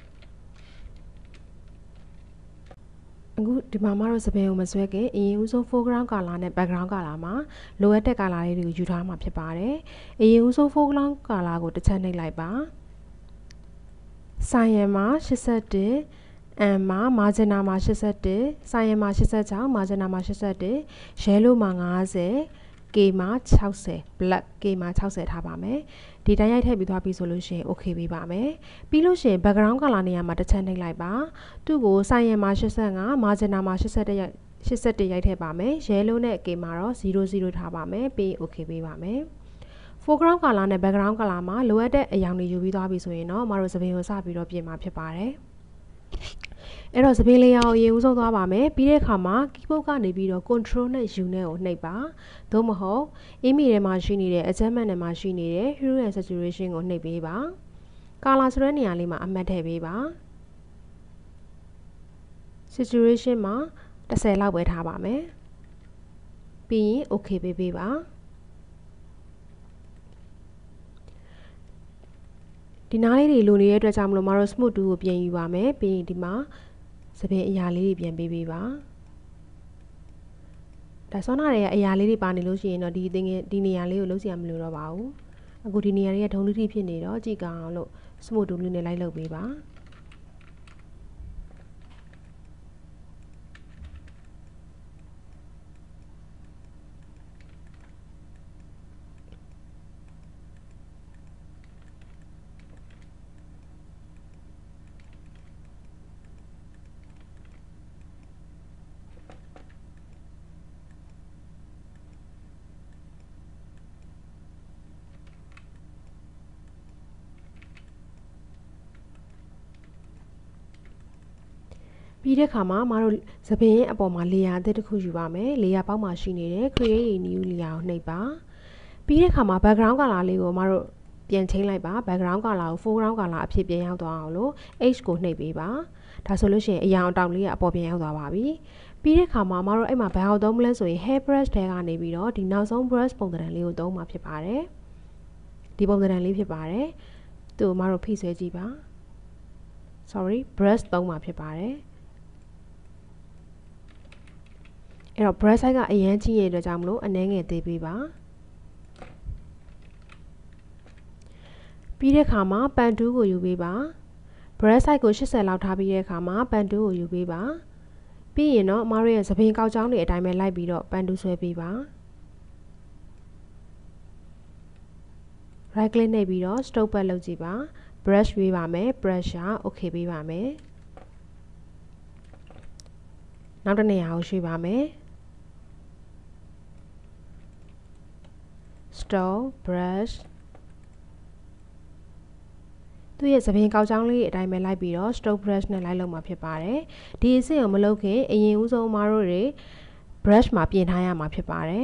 အခုဒီမှာမှတော့စပယ်ကိုမဆွဲခင်အရင်ဦးဆုံး foreground color နဲ့ background color မှာလိုအပ်တဲ့ color လေးတွေကိုယူထားမှာဖြစ်ပါတယ်အရင်ဦးဆုံး foreground color ကိုတစ်ချက်နှိပ်လိုက်ပါဆိုင်ရန်မှာ81 မှာမာဂျင်နာမှာ81ဆိုင်ယမ်မှာ86မာဂျင်နာမှာ81ရဲလိုမှာ50 K မှာ60 black K မှာ60ထားပါမယ်ဒီတိုင်းရိုက်ထည့်ပြီးသွားပြီဆိုလို့ရှိရင် okay ပေးပါမယ်ပြီးလို့ရှိရင် background color နေရာမှာတစ်ချက်နှိပ်လိုက်ပါသူ့ကိုဆိုင်ယမ်မှာ85မာဂျင်နာမှာ81ရိုက်ထည့်ပါမယ်ရဲလိုနဲ့ K မှာတော့00ထားပါမယ်ပြီး okay ပေးပါမယ်foreground color နဲ့ background color မှာလိုအပ်တဲ့အရာတွေယူပြီးသွားပြီဆိုရင်တော့မတို့သပင်ကိုစပြီးတော့ပြင်မှာဖြစ်ပါတယ်အဲ့တော့သပင်လေးအောင်အရင်ဦးဆုံးသွားပါမယ်ပြီးတဲ့အခါမှာ keyboard ကနေပြီးတော့ control နဲ့ U နဲ့ကိုနှိပ်ပါသို့မဟုတ် email ထဲမှာရှိနေတဲ့ adjustment ထဲမှာရှိနေတဲ့ hue and saturation ကိုနှိပ်ပေးပါ color ဆိုတဲ့နေရာလေးမှာအမှတ်ထည့်ပေးပါ saturation မှာ10လောက်ပဲထားပါမယ်ပြီးရင် okay ပေးပါဒီနားလေးတွေလိုနေတဲ့အတွက်ကြောင့်မလို့မတို့ smooth 2ကိုပြင်ယူပါမယ်ပြီးရင်ဒီမှာသပင်အရာလေးတွေပြန်ပေးပါဒါဆောနာတွေကအရာလေးတွေပါနေလို့ရှိရင်တော့ဒီနေရာလေးကိုလုံးစရာမလိုတော့ပါဘူးအခုဒီနေရာလေးကဒုံးတိဖြစ်နေတော့ကြည့်ကောင်းအောင်လို့ smooth 2လေးနဲ့လိုက်လုပ်ပေးပါပြီးတဲ့အခါမှာမတို့သပင်ရဲ့အပေါ်မှာ layer အသစ်တစ်ခုယူပါမယ် layer ပေါက်မှာရှိနေတဲ့ create a new layer ကိုနှိပ်ပါပြီးတဲ့အခါမှာ background color လေးကိုမတို့ပြန်ချိန်လိုက်ပါ background color ကို foreground color အဖြစ်ပြန်ရောက်သွားအောင်လို့ H ကိုနှိပ်ပေးပါဒါဆိုလို့ရှိရင်အရာအတောင်လေးကအပေါ်ပြန်ရောက်သွားပါပြီပြီးတဲ့အခါမှာမတို့အဲ့မှာဘာအောင်သုံးမလဲဆိုရင် hair brush ထဲကနေပြီးတော့ဒီနောက်ဆုံး brush ပုံစံလေးကိုသုံးမှာဖြစ်ပါတယ်ဒီပုံစံလေးဖြစ်ပါတယ်သူ့ကိုမတို့ဖိဆွဲကြည့်ပါ sorry brush သုံးမှာဖြစ်ပါတယ်အဲ့တော့ brush size ကအရန်ကြီးရတဲ့အတွက်ကြောင့်မလို့အနည်းငယ်သေးပေးပါပြီးတဲ့အခါမှာ pen tool ကိုယူပေးပါ brush size ကို80လောက်ထားပြီးတဲ့အခါမှာ pen tool ကိုယူပေးပါပြီးရင်တော့အမတို့ရဲ့သပင်ကောက်ချောင်းတွေအတိုင်းပဲလိုက်ပြီးတော့ pen tool ဆွဲပေးပါ right click နှိပ်ပြီးတော့ stroke pad လုပ်ကြည့်ပါ brush ရွေးပါမယ် pressure okay ပေးပါမယ်နောက်တစ်နေရာကိုရွှေ့ပါမယ် stroke brush သူ့ရဲ့သပင်ကောက်ချောင်းလေးအတိုင်းပဲလိုက်ပြီးတော့ stroke brush နဲ့လိုက်လုပ်မှာဖြစ်ပါတယ်ဒီအဆင့်ကိုမလုပ်ခင်အရင်ဦးဆုံးမတို့တွေ brush မှာပြင်ထားရမှာဖြစ်ပါတယ်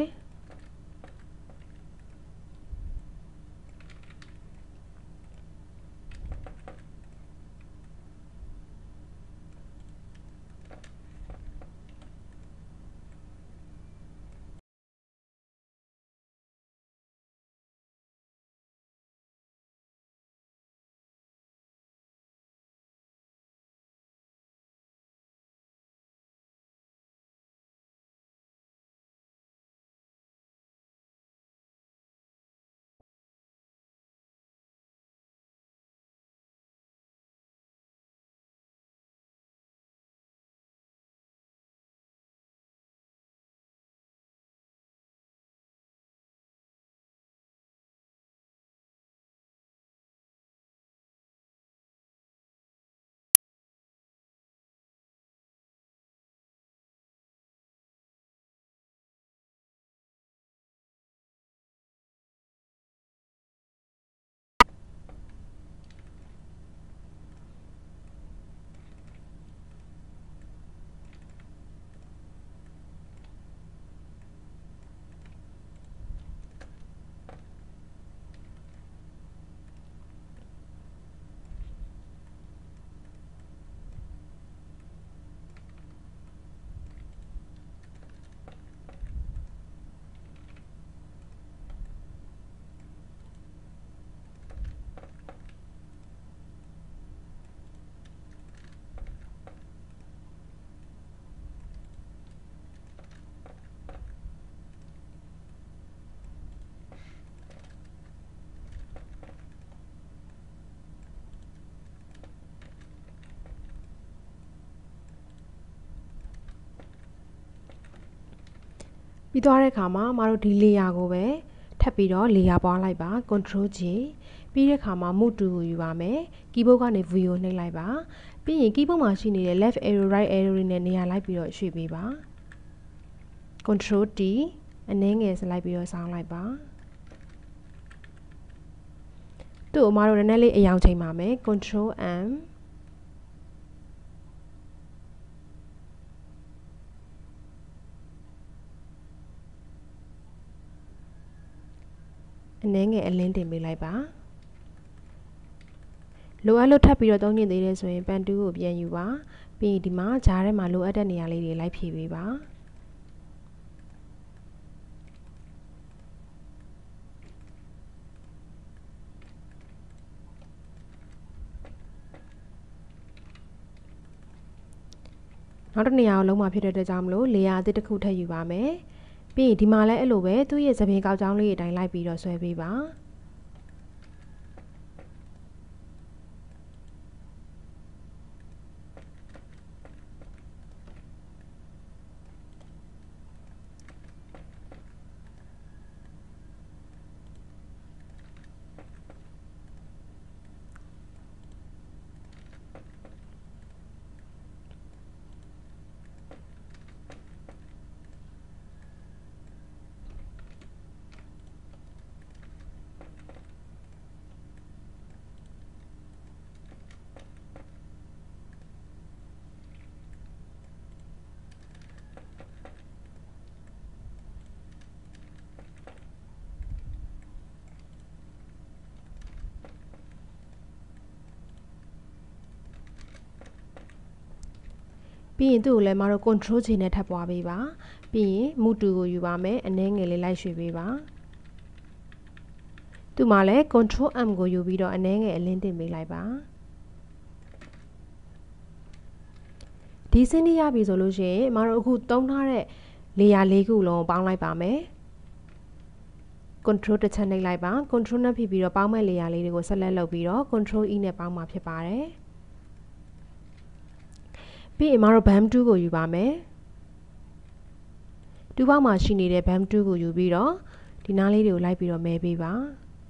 ပြီးသွားတဲ့အခါမှာမတို့ဒီ layer ကိုပဲထပ်ပြီးတော့ layer ပွားလိုက်ပါ control J ပြီးတဲ့အခါမှာ move to ကိုယူပါမယ် keyboard ကနေ V ကိုနှိပ်လိုက်ပါပြီးရင် keyboard မှာရှိနေတဲ့ left arrow right arrow တွေနဲ့နေရာလိုက်ပြီးတော့ရွှေ့ပေးပါ control T အနည်းငယ်စလိုက်ပြီးတော့ဆောင်းလိုက်ပါသူ့ကိုမတို့နည်းနည်းလေးအယောင်ချိန်ပါမယ် control Mအနည်းငယ်အလင်းတင်ပေးလိုက်ပါလိုအပ်လို့ထပ်ပြီးတော့သုံးညင်သေးတယ်ဆိုရင်ပန်တူးကိုပြန်ယူပါပြီးရင်ဒီမှာဂျားထဲမှာလိုအပ်တဲ့နေရာလေးတွေလိုက်ဖြည့်ပေးပါနောက်တစ်နေရာကိုလုံးမှာဖြစ်တဲ့အတွက်ကြောင့်မလို့လေယာအသစ်တစ်ခုထပ်ယူပါမယ်ပြီးရင်ဒီမှာလည်းအဲ့လိုပဲသူ့ရဲ့သပင်ကောက်ကြောင်းလေးအတိုင်းလိုက်ပြီးတော့ဆွဲပေးပါပြီးရင်သူ့ကိုလည်းမတို့ control ချိန်နဲ့ထပ်ပွားပေးပါပြီးရင် move to ကိုယူပါမယ်အနည်းငယ်လေးလိုက်ရွှေ့ပေးပါသူ့မှာလည်း control M ကိုယူပြီးတော့အနည်းငယ်အလင်းတင်ပေးလိုက်ပါဒီစင်းလေးရပြီဆိုလို့ရှိရင်မတို့အခုသုံးထားတဲ့ layer ၄ခုလုံးပေါင်းလိုက်ပါမယ် control တစ်ချက်နှိပ်လိုက်ပါ control နဲ့ဖြစ်ပြီးတော့ပေါင်းမဲ့ layer လေးတွေကိုဆက်လက်လုပ်ပြီးတော့ control E နဲ့ပေါင်းမှာဖြစ်ပါတယ်ပြီးရင်မတို့ bump tool ကိုယူပါမယ်တူပေါက်မှာရှိနေတဲ့ bump tool ကိုယူပြီးတော့ဒီနားလေးတွေကိုလိုက်ပြီးတော့မဲပေးပါ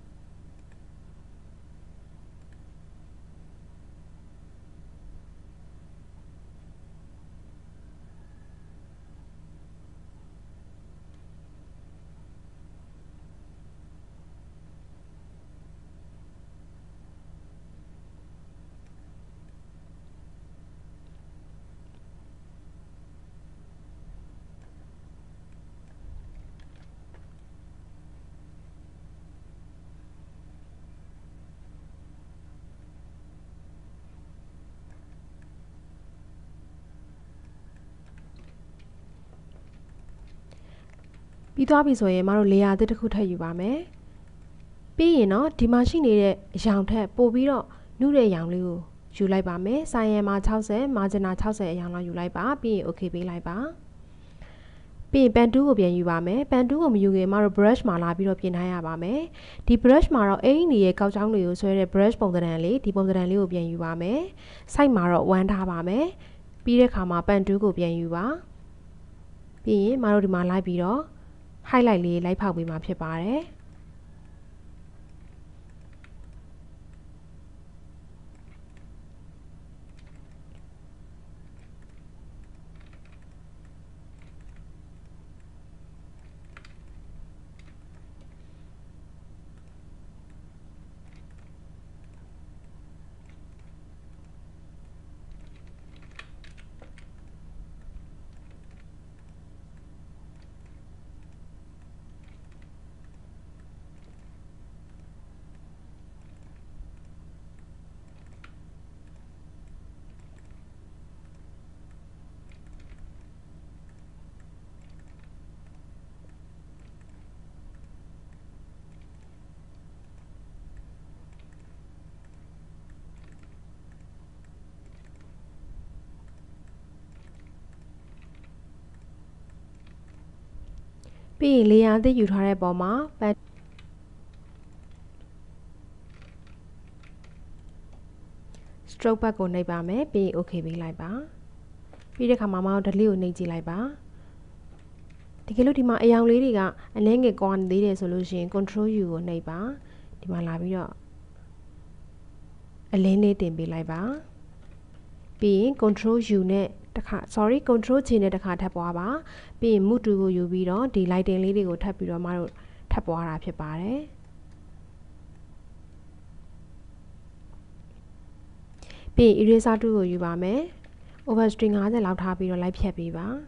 ပြီးသွားပြီဆိုရင်မတို့ layer အသစ်တစ်ခုထပ်ယူပါမယ်ပြီးရင်တော့ဒီမှာရှိနေတဲ့အရောင်ထက်ပို့ပြီးတော့နုတဲ့အရောင်လေးကိုယူလိုက်ပါမယ်။ဆိုင်ရန်မှာ60 margin 60အရောင်လောက်ယူလိုက်ပါပြီးရင် okay ပေးလိုက်ပါပြီးရင် pen tool ကိုပြန်ယူပါမယ် pen tool ကိုမယူခင်မှာတော့ brush မှာလာပြီးတော့ပြင်ထားရပါမယ်ဒီ brush မှာတော့အိမ်နေရဲ့ကောက်ကြောင်းတွေကိုဆွဲတဲ့ brush ပုံသဏ္ဍာန်လေးဒီပုံသဏ္ဍာန်လေးကိုပြန်ယူပါမယ် site မှာတော့1ထားပါမယ်ပြီးတဲ့အခါမှာ pen tool ကိုပြန်ယူပါပြီးရင်မတို့ဒီမှာလိုက်ပြီးတော့ highlight လေးလိုက်ဖောက်ပေးမှာဖြစ်ပါတယ်ပြီးရင် layer အသစ်ယူထားတဲ့ပုံမှာ stroke ဘက်ကိုနှိပ်ပါမယ်ပြီးရင် okay ပေးလိုက်ပါပြီးတဲ့အခါမှာ mouse delete ကိုနှိပ်ကြည့်လိုက်ပါတကယ်လို့ဒီမှာအယောင်လေးတွေကအနည်းငယ်ကွာနေသေးတယ်ဆိုလို့ရှိရင် control U ကိုနှိပ်ပါဒီမှာလာပြီးတော့အလင်းလေးတင်ပေးလိုက်ပါပြီးရင် control U နဲ့တစ်ခါ control J နဲ့တစ်ခါထပ်ပွားပါပြီးရင် mood 2ကိုယူပြီးတော့ဒီ lighting လေးတွေကိုထပ်ပြီးတော့မတို့ထပ်ပွားတာဖြစ်ပါတယ်ပြီးရင် eraser 2ကိုယူပါမယ် overstring 50လောက်ထားပြီးတော့လိုက်ဖြတ်ပေးပါ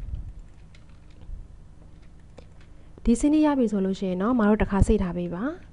ဒီစင်းလေးရပြီဆိုလို့ရှိရင်တော့မတို့တစ်ခါစိတ်ထားပေးပါ